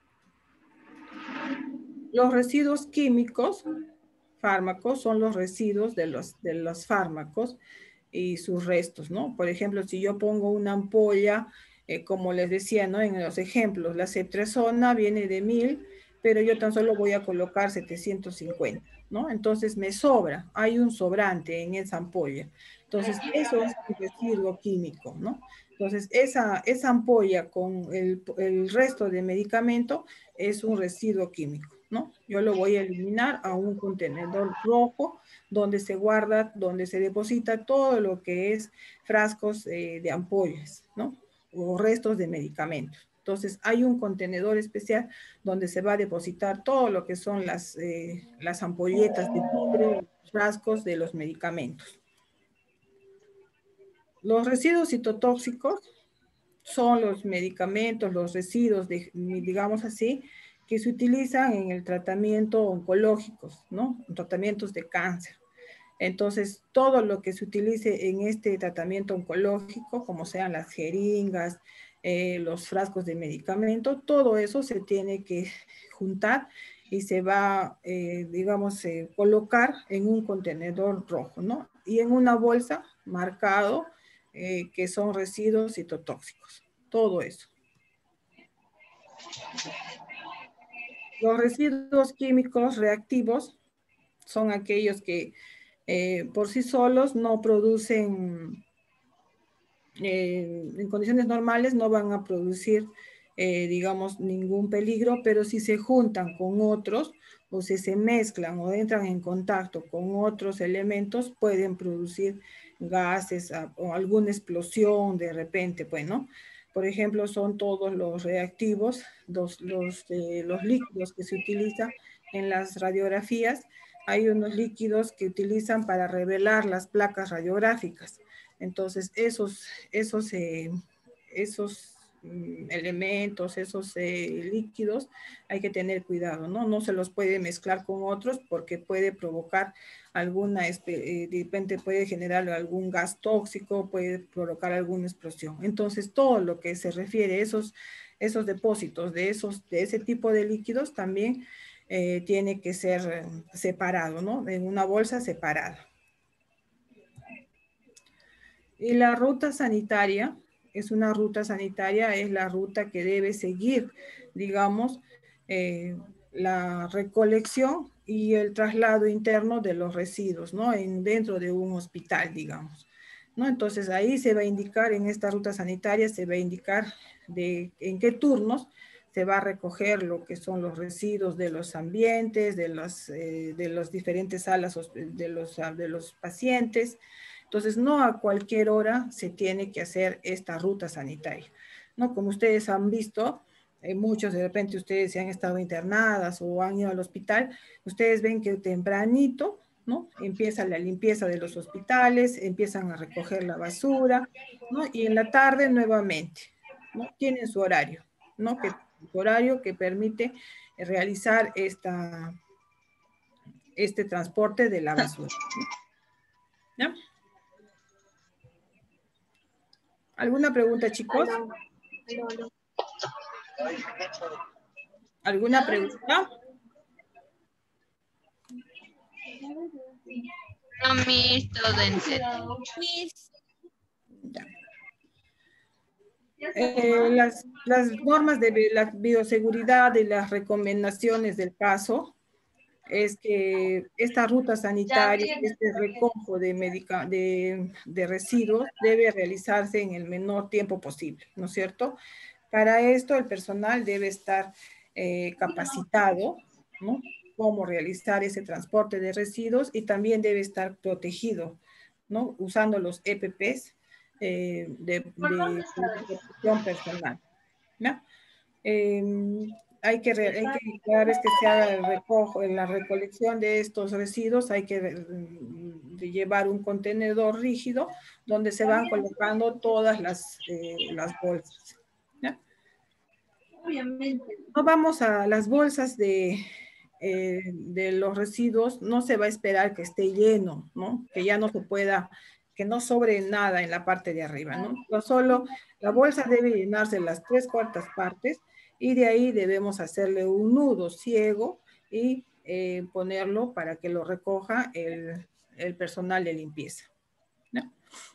Los residuos químicos, fármacos, son los residuos de los, de los fármacos y sus restos, ¿no? Por ejemplo, si yo pongo una ampolla, eh, como les decía, ¿no? En los ejemplos, la ceftriaxona viene de mil, pero yo tan solo voy a colocar setecientos cincuenta, ¿no? Entonces me sobra, hay un sobrante en esa ampolla. Entonces eso es un residuo químico, ¿no? Entonces esa, esa ampolla con el, el resto de medicamento es un residuo químico, ¿no? Yo lo voy a eliminar a un contenedor rojo donde se guarda, donde se deposita todo lo que es frascos eh, de ampollas, ¿no? O restos de medicamentos. Entonces, hay un contenedor especial donde se va a depositar todo lo que son las, eh, las ampolletas de vidrio, frascos de los medicamentos. Los residuos citotóxicos son los medicamentos, los residuos, de, digamos así, que se utilizan en el tratamiento oncológico, ¿no? En tratamientos de cáncer. Entonces, todo lo que se utilice en este tratamiento oncológico, como sean las jeringas, eh, los frascos de medicamento, todo eso se tiene que juntar y se va, eh, digamos, eh, colocar en un contenedor rojo, ¿no? Y en una bolsa marcado eh, que son residuos citotóxicos, todo eso. Los residuos químicos reactivos son aquellos que eh, por sí solos no producen, eh, en condiciones normales no van a producir, eh, digamos, ningún peligro, pero si se juntan con otros o si se mezclan o entran en contacto con otros elementos, pueden producir gases a, o alguna explosión de repente, pues, ¿no? Por ejemplo, son todos los reactivos, los, los, eh, los líquidos que se utilizan en las radiografías. Hay unos líquidos que utilizan para revelar las placas radiográficas. Entonces, esos, esos, eh, esos mm, elementos, esos eh, líquidos, hay que tener cuidado, ¿no? No se los puede mezclar con otros porque puede provocar alguna, eh, de repente puede generar algún gas tóxico, puede provocar alguna explosión. Entonces, todo lo que se refiere a esos, esos depósitos de, esos, de ese tipo de líquidos también eh, tiene que ser separado, ¿no? En una bolsa separada. Y la ruta sanitaria, es una ruta sanitaria, es la ruta que debe seguir, digamos, eh, la recolección y el traslado interno de los residuos, ¿no? En, dentro de un hospital, digamos, ¿no? Entonces ahí se va a indicar, en esta ruta sanitaria se va a indicar de en qué turnos se va a recoger lo que son los residuos de los ambientes, de las eh, de los diferentes salas de los, de los pacientes. Entonces, no a cualquier hora se tiene que hacer esta ruta sanitaria, ¿no? Como ustedes han visto, eh, muchos de repente ustedes se han estado internadas o han ido al hospital, ustedes ven que tempranito, ¿no? Empieza la limpieza de los hospitales, empiezan a recoger la basura, ¿no? Y en la tarde nuevamente, ¿no? Tienen su horario, ¿no? Que, su horario que permite realizar esta, este transporte de la basura, ¿no? ¿Alguna pregunta, chicos? ¿Alguna pregunta? No, Miss, todo entendido. Miss, Ya. Eh, las, las normas de bi- la bioseguridad y las recomendaciones del caso es que esta ruta sanitaria, este recojo de, medica, de, de residuos debe realizarse en el menor tiempo posible, ¿no es cierto? Para esto el personal debe estar eh, capacitado, ¿no? Cómo realizar ese transporte de residuos y también debe estar protegido, ¿no? Usando los E P Ps eh, de, de, de protección personal, ¿no? Eh, hay que, re, hay que, cada vez que se haga el recojo, en la recolección de estos residuos, hay que de llevar un contenedor rígido donde se van colocando todas las, eh, las bolsas, ¿ya? No vamos a las bolsas de, eh, de los residuos, no se va a esperar que esté lleno, ¿no? Que ya no se pueda, que no sobre nada en la parte de arriba, ¿no? No solo la bolsa debe llenarse las tres cuartas partes y de ahí debemos hacerle un nudo ciego y eh, ponerlo para que lo recoja el, el personal de limpieza, ¿no?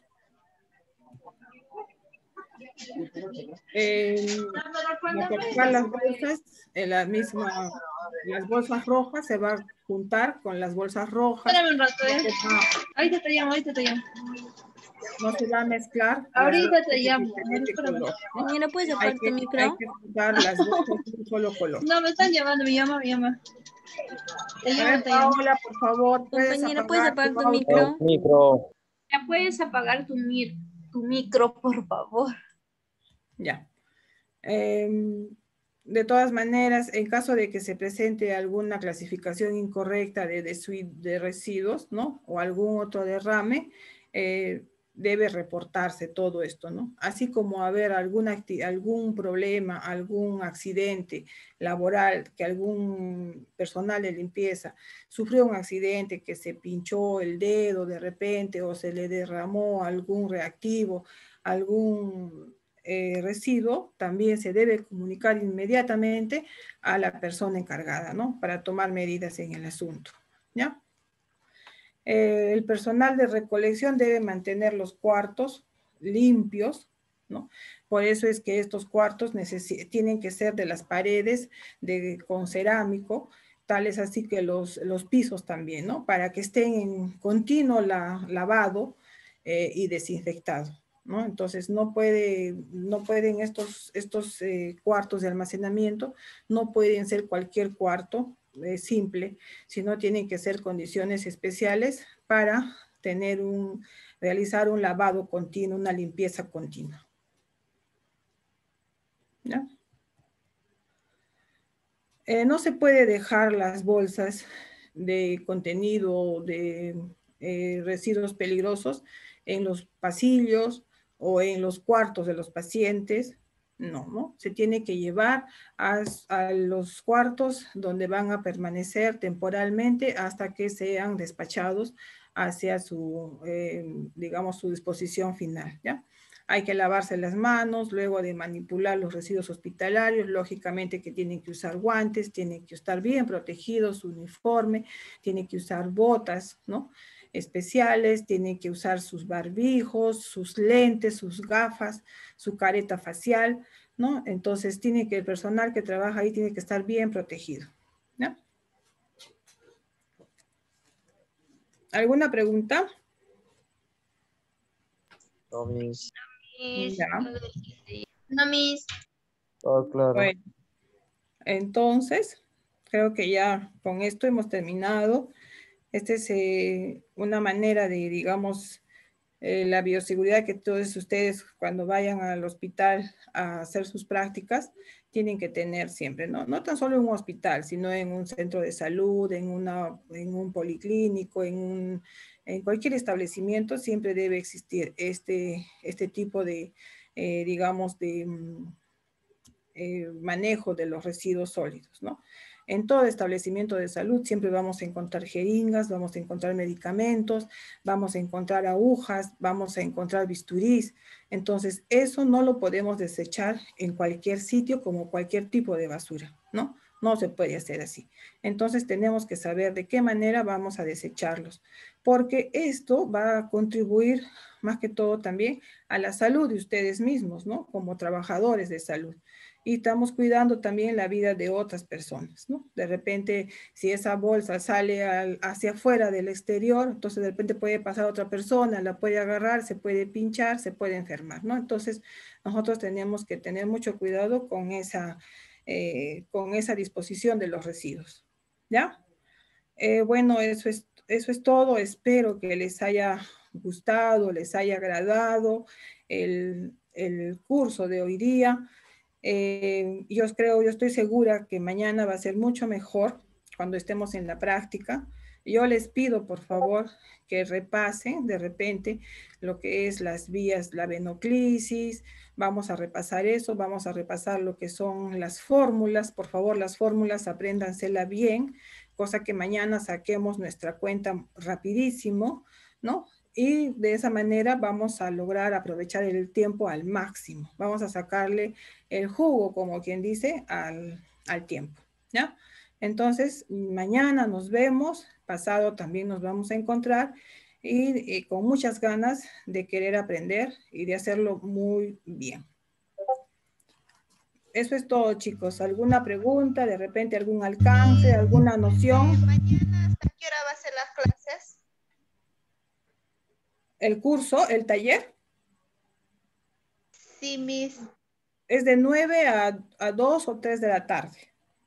Eh, para colocar las bolsas, en la misma, las bolsas rojas se va a juntar con las bolsas rojas. Espérame un rato, ¿eh? Va, Ahorita te llamo, ahorita te llamo. no se va a mezclar. Ahorita te de llamo. diferente color, ¿no? señora, ¿puedes Hay apagar que, tu micro? hay que juntar las bolsas de un solo color. No, me están llamando, me llama, me llama. Te A llamo, ver, te llamo. Paola, por favor, puedes Compañera, ¿puedes apagar apagar tu tu audio? micro? Micro. ¿Ya puedes apagar tu, mir tu micro, por favor? Ya. Eh, de todas maneras, en caso de que se presente alguna clasificación incorrecta de, de, suite de residuos, ¿no? O algún otro derrame, eh, debe reportarse todo esto, ¿no? Así como haber alguna, algún problema, algún accidente laboral, que algún personal de limpieza sufrió un accidente, que se pinchó el dedo de repente o se le derramó algún reactivo, algún eh, residuo, también se debe comunicar inmediatamente a la persona encargada, ¿no? Para tomar medidas en el asunto, ¿ya? Eh, el personal de recolección debe mantener los cuartos limpios, ¿no? Por eso es que estos cuartos tienen que ser de las paredes de, con cerámico, tales así que los, los pisos también, ¿no? Para que estén en continuo la, lavado eh, y desinfectado, ¿no? Entonces no, puede, no pueden estos, estos eh, cuartos de almacenamiento, no pueden ser cualquier cuarto eh, simple, sino tienen que ser condiciones especiales para tener un, realizar un lavado continuo, una limpieza continua. ¿Ya? Eh, no se puede dejar las bolsas de contenido de eh, residuos peligrosos en los pasillos o en los cuartos de los pacientes. No, ¿no? Se tiene que llevar a, a los cuartos donde van a permanecer temporalmente hasta que sean despachados hacia su, eh, digamos, su disposición final, ¿ya? Hay que lavarse las manos luego de manipular los residuos hospitalarios, lógicamente que tienen que usar guantes, tienen que estar bien protegidos, su uniforme, tienen que usar botas, ¿no? Especiales, tienen que usar sus barbijos, sus lentes, sus gafas, su careta facial, ¿no? Entonces tiene que el personal que trabaja ahí tiene que estar bien protegido, ¿no? ¿Alguna pregunta? No, Miss. Ya. No, Miss. Todo claro. Bueno, entonces, creo que ya con esto hemos terminado. Esta es eh, una manera de, digamos, eh, la bioseguridad que todos ustedes cuando vayan al hospital a hacer sus prácticas tienen que tener siempre, ¿no? No tan solo en un hospital, sino en un centro de salud, en, una, en un policlínico, en, un, en cualquier establecimiento siempre debe existir este, este tipo de, eh, digamos, de eh, manejo de los residuos sólidos, ¿no? En todo establecimiento de salud siempre vamos a encontrar jeringas, vamos a encontrar medicamentos, vamos a encontrar agujas, vamos a encontrar bisturís. Entonces, eso no lo podemos desechar en cualquier sitio como cualquier tipo de basura, ¿no? No se puede hacer así. Entonces tenemos que saber de qué manera vamos a desecharlos, porque esto va a contribuir más que todo también a la salud de ustedes mismos, ¿no? Como trabajadores de salud. Y estamos cuidando también la vida de otras personas, ¿no? De repente, si esa bolsa sale al, hacia afuera del exterior, entonces de repente puede pasar otra persona, la puede agarrar, se puede pinchar, se puede enfermar, ¿no? Entonces, nosotros tenemos que tener mucho cuidado con esa, eh, con esa disposición de los residuos, ¿ya? Eh, bueno, eso es, eso es todo. Espero que les haya gustado, les haya agradado el, el curso de hoy día. Eh, yo creo, yo estoy segura que mañana va a ser mucho mejor cuando estemos en la práctica. Yo les pido, por favor, que repasen de repente lo que es las vías, la venoclisis. Vamos a repasar eso, vamos a repasar lo que son las fórmulas. Por favor, las fórmulas apréndansela bien, cosa que mañana saquemos nuestra cuenta rapidísimo, ¿no? Y de esa manera vamos a lograr aprovechar el tiempo al máximo. Vamos a sacarle el jugo, como quien dice, al, al tiempo, ¿ya? Entonces, mañana nos vemos, pasado también nos vamos a encontrar y, y con muchas ganas de querer aprender y de hacerlo muy bien. Eso es todo, chicos. ¿Alguna pregunta? ¿De repente algún alcance, alguna noción? Mañana, ¿hasta qué hora va a ser las clases? ¿El curso, el taller? Sí, Miss. Es de nueve a, a dos o tres de la tarde.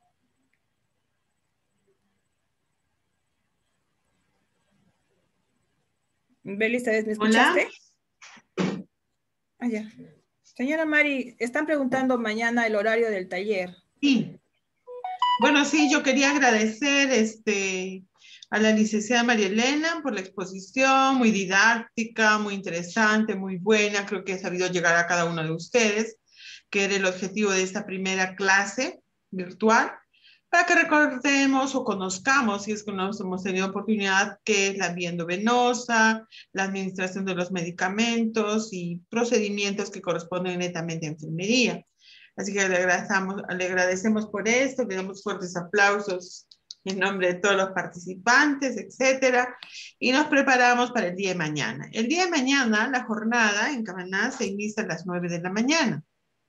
Belisa, ¿me escuchaste? Hola. Ah, ya. Señora Mari, están preguntando mañana el horario del taller. Sí. Bueno, sí, yo quería agradecer este, a la licenciada María Elena por la exposición, muy didáctica, muy interesante, muy buena. Creo que ha sabido llegar a cada uno de ustedes, que era el objetivo de esta primera clase virtual, para que recordemos o conozcamos, si es que no hemos tenido oportunidad, qué es la vía endovenosa, la administración de los medicamentos y procedimientos que corresponden netamente a enfermería. Así que le agradecemos, le agradecemos por esto, le damos fuertes aplausos en nombre de todos los participantes, etcétera, y nos preparamos para el día de mañana. El día de mañana, la jornada en Camaná se inicia a las nueve de la mañana.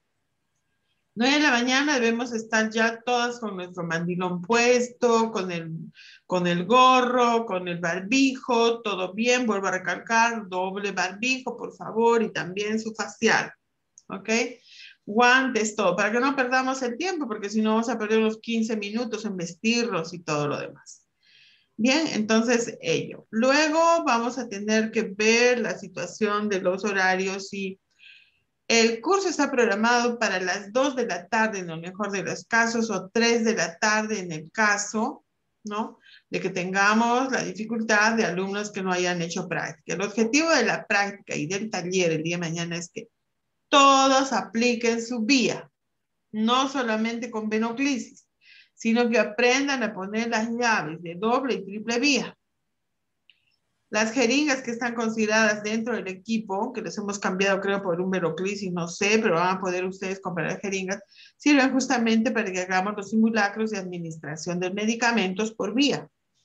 nueve de la mañana debemos estar ya todas con nuestro mandilón puesto, con el, con el gorro, con el barbijo, todo bien, vuelvo a recalcar, doble barbijo, por favor, y también su facial, ¿ok? Guantes, todo, para que no perdamos el tiempo, porque si no vamos a perder unos quince minutos en vestirnos y todo lo demás. Bien, entonces ello. Luego vamos a tener que ver la situación de los horarios y el curso está programado para las dos de la tarde en el mejor de los casos o tres de la tarde en el caso, ¿no? De que tengamos la dificultad de alumnos que no hayan hecho práctica. El objetivo de la práctica y del taller el día de mañana es que todos apliquen su vía, no solamente con venoclisis, sino que aprendan a poner las llaves de doble y triple vía. Las jeringas que están consideradas dentro del equipo, que les hemos cambiado creo por un venoclisis, no sé, pero van a poder ustedes comprar jeringas, sirven justamente para que hagamos los simulacros de administración de medicamentos por vía.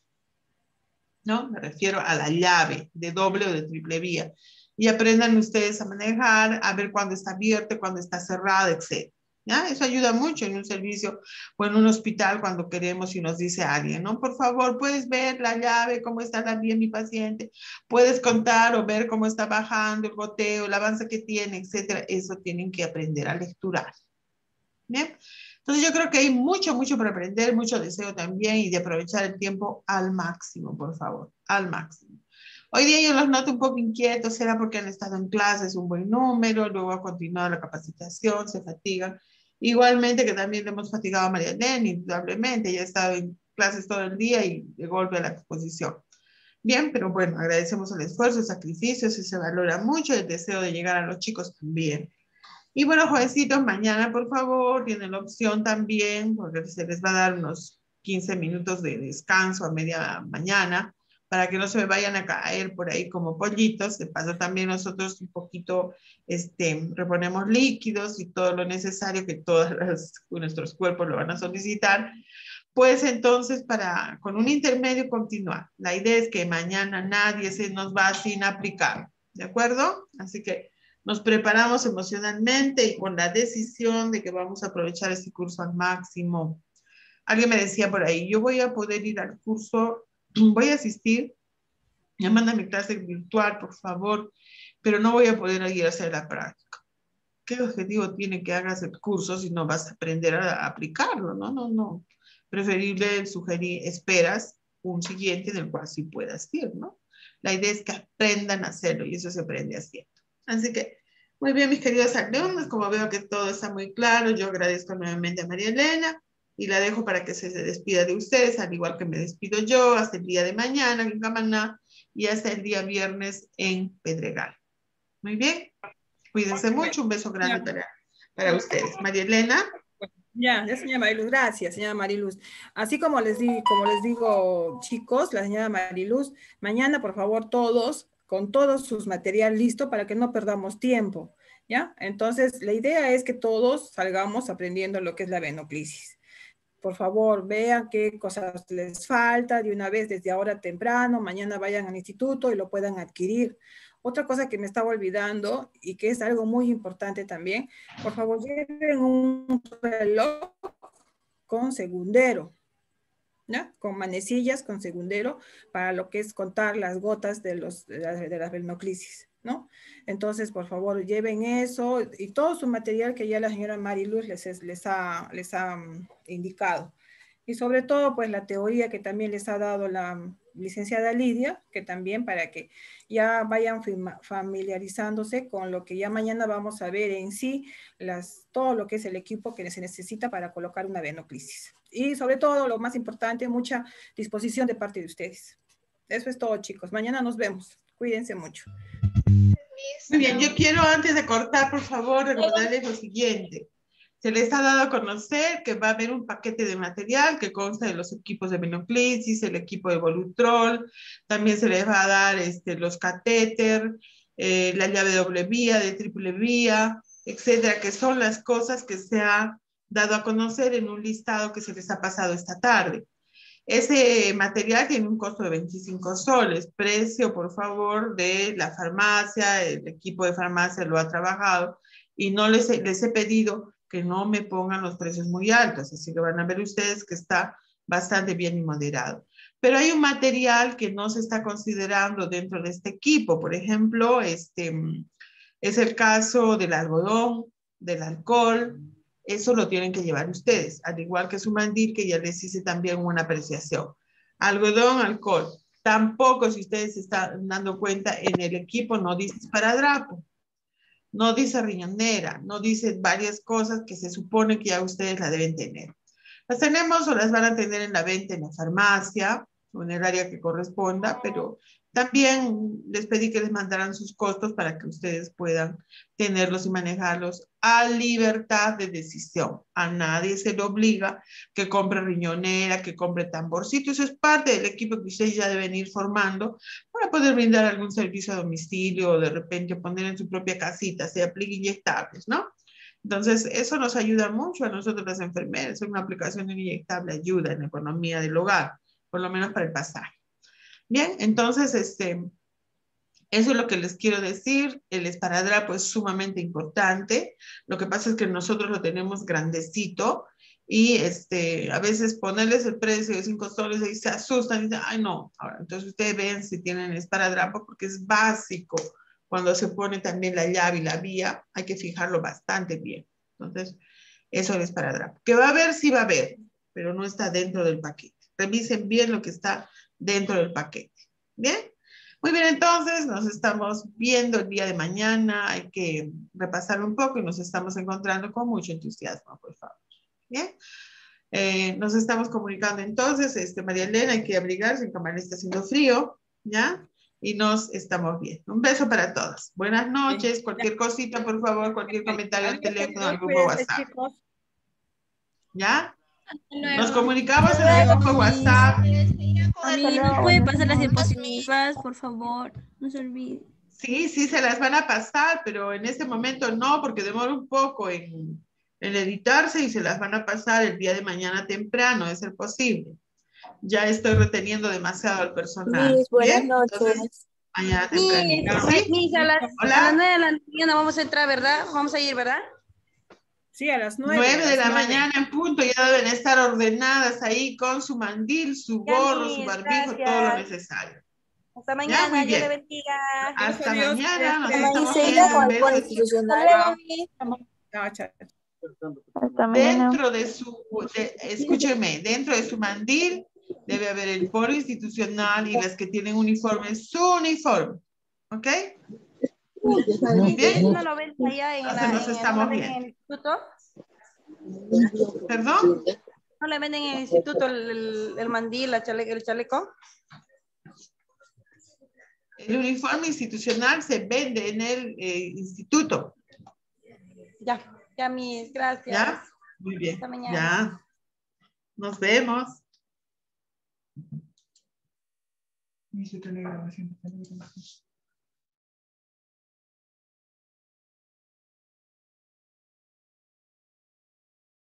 ¿No? Me refiero a la llave de doble o de triple vía. Y aprendan ustedes a manejar, a ver cuándo está abierto, cuándo está cerrado, etcétera. ¿Ya? Eso ayuda mucho en un servicio o en un hospital cuando queremos y nos dice alguien, ¿no? Por favor, puedes ver la llave, cómo está la vía de mi paciente, puedes contar o ver cómo está bajando el goteo, el avance que tiene, etcétera. Eso tienen que aprender a lecturar. ¿Bien? Entonces yo creo que hay mucho, mucho para aprender, mucho deseo también y de aprovechar el tiempo al máximo, por favor, al máximo. Hoy día yo los noto un poco inquietos, será porque han estado en clases un buen número, luego ha continuado la capacitación, se fatigan. Igualmente que también le hemos fatigado a María Elena, indudablemente, ella ha estado en clases todo el día y de golpe a la exposición. Bien, pero bueno, agradecemos el esfuerzo, el sacrificio, eso se valora mucho, el deseo de llegar a los chicos también. Y bueno, jovencitos, mañana por favor tienen la opción también, porque se les va a dar unos quince minutos de descanso a media mañana, para que no se me vayan a caer por ahí como pollitos. De paso también nosotros un poquito este, reponemos líquidos y todo lo necesario que todos los, nuestros cuerpos lo van a solicitar. Pues entonces, para, con un intermedio continuar. La idea es que mañana nadie se nos va sin aplicar, ¿de acuerdo? Así que nos preparamos emocionalmente y con la decisión de que vamos a aprovechar este curso al máximo. Alguien me decía por ahí, yo voy a poder ir al curso, voy a asistir, me manda mi clase virtual, por favor, pero no voy a poder ir a hacer la práctica. ¿Qué objetivo tiene que hagas el curso si no vas a aprender a aplicarlo? No, no, no. Preferible sugerir, esperas un siguiente en el cual sí puedas ir, ¿no? La idea es que aprendan a hacerlo y eso se aprende haciendo. Así que, muy bien, mis queridos alumnos, como veo que todo está muy claro, yo agradezco nuevamente a María Elena y la dejo para que se despida de ustedes, al igual que me despido yo, hasta el día de mañana en Camaná y hasta el día viernes en Pedregal. Muy bien, cuídense mucho, un beso grande para, para ustedes. María Elena. Ya, ya, señora Mariluz, gracias, señora Mariluz. Así como les, di, como les digo, chicos, la señora Mariluz, mañana, por favor, todos, con todo sus material listo para que no perdamos tiempo, ¿ya? Entonces, la idea es que todos salgamos aprendiendo lo que es la venoclisis. Por favor, vean qué cosas les falta de una vez desde ahora temprano, mañana vayan al instituto y lo puedan adquirir. Otra cosa que me estaba olvidando y que es algo muy importante también, por favor lleven un reloj con segundero, ¿ya? Con manecillas, con segundero, para lo que es contar las gotas de, los, de, la, de la venoclisis, ¿no? Entonces, por favor, lleven eso y todo su material que ya la señora Mariluz les, les, ha, les ha indicado. Y sobre todo, pues, la teoría que también les ha dado la licenciada Lidia, que también para que ya vayan familiarizándose con lo que ya mañana vamos a ver en sí, las, todo lo que es el equipo que se necesita para colocar una venoclisis. Y sobre todo, lo más importante, mucha disposición de parte de ustedes. Eso es todo, chicos. Mañana nos vemos. Cuídense mucho. Muy bien, yo quiero antes de cortar, por favor, recordarles lo siguiente. Se les ha dado a conocer que va a haber un paquete de material que consta de los equipos de venoclisis, el equipo de Volutrol, también se les va a dar este, los catéter, eh, la llave de doble vía, de triple vía, etcétera, que son las cosas que se ha dado a conocer en un listado que se les ha pasado esta tarde. Ese material tiene un costo de veinticinco soles, precio, por favor, de la farmacia, el equipo de farmacia lo ha trabajado y no les he, les he pedido que no me pongan los precios muy altos, así que van a ver ustedes que está bastante bien y moderado. Pero hay un material que no se está considerando dentro de este equipo, por ejemplo, este, es el caso del algodón, del alcohol, eso lo tienen que llevar ustedes, al igual que su mandil, que ya les hice también una apreciación. Algodón, alcohol, tampoco, si ustedes se están dando cuenta, en el equipo no dice esparadrapo. No dice riñonera, no dice varias cosas que se supone que ya ustedes la deben tener. Las tenemos o las van a tener en la venta en la farmacia o en el área que corresponda, pero también les pedí que les mandaran sus costos para que ustedes puedan tenerlos y manejarlos a libertad de decisión. A nadie se le obliga que compre riñonera, que compre tamborcito. Eso es parte del equipo que ustedes ya deben ir formando para poder brindar algún servicio a domicilio o de repente poner en su propia casita, se aplica inyectables, ¿no? Entonces, eso nos ayuda mucho a nosotros las enfermeras. Una aplicación inyectable ayuda en la economía del hogar, por lo menos para el pasaje. Bien, entonces, este, eso es lo que les quiero decir. El esparadrapo es sumamente importante. Lo que pasa es que nosotros lo tenemos grandecito y este, a veces ponerles el precio de cinco soles y se asustan y dicen, ay no. Ahora, entonces ustedes ven si tienen esparadrapo porque es básico. Cuando se pone también la llave y la vía, hay que fijarlo bastante bien. Entonces, eso es esparadrapo. Que va a haber, sí va a haber, pero no está dentro del paquete. Revisen bien lo que está dentro del paquete. ¿Bien? Muy bien, entonces nos estamos viendo el día de mañana. Hay que repasar un poco y nos estamos encontrando con mucho entusiasmo, por favor. ¿Bien? Eh, nos estamos comunicando entonces. Este, María Elena, hay que abrigarse, en Camaná está haciendo frío, ¿ya? Y nos estamos viendo. Un beso para todos. Buenas noches. Cualquier cosita, por favor, cualquier comentario al teléfono, al grupo WhatsApp. ¿Ya? Nos comunicamos en el grupo WhatsApp. A mí nos puede pasar las diapositivas, por favor. No se olvide. Sí, sí, se las van a pasar, pero en este momento no, porque demora un poco en, en editarse y se las van a pasar el día de mañana temprano, de ser posible. Ya estoy reteniendo demasiado al personal. Miss, buenas ¿Bien? noches. Entonces, mañana Miss, tempranito. ¿Sí? Miss, a las, Hola. a las nueve de la mañana vamos a entrar, ¿verdad? Vamos a ir, ¿verdad? Sí, a las nueve. Nueve a de las la nueve. mañana en punto, ya deben estar ordenadas ahí con su mandil, su Ya, gorro, su Miss, barbijo, gracias. todo lo necesario. Hasta Ya, mañana, muy Dios le bien. bendiga. Hasta Adiós, mañana, nos cuídate. estamos ¿Se irá viendo. con Un el foro beso. institucional? Hasta luego, Miss. Chao, chao. Hasta mañana. Dentro de su, de- escúcheme, dentro de su mandil debe haber el foro institucional y las que tienen uniforme, su uniforme. ¿Ok? Muy bien. ¿No lo ven allá en, Entonces la, nos en, estamos ¿no lo ven en viendo. el instituto? ¿Perdón? ¿No le venden en el instituto el, el, el mandil, la chale- el chaleco? El uniforme institucional se vende en el eh, instituto. Ya, ya, Miss, gracias. ¿Ya? Muy bien. Hasta mañana. Ya. Nos vemos.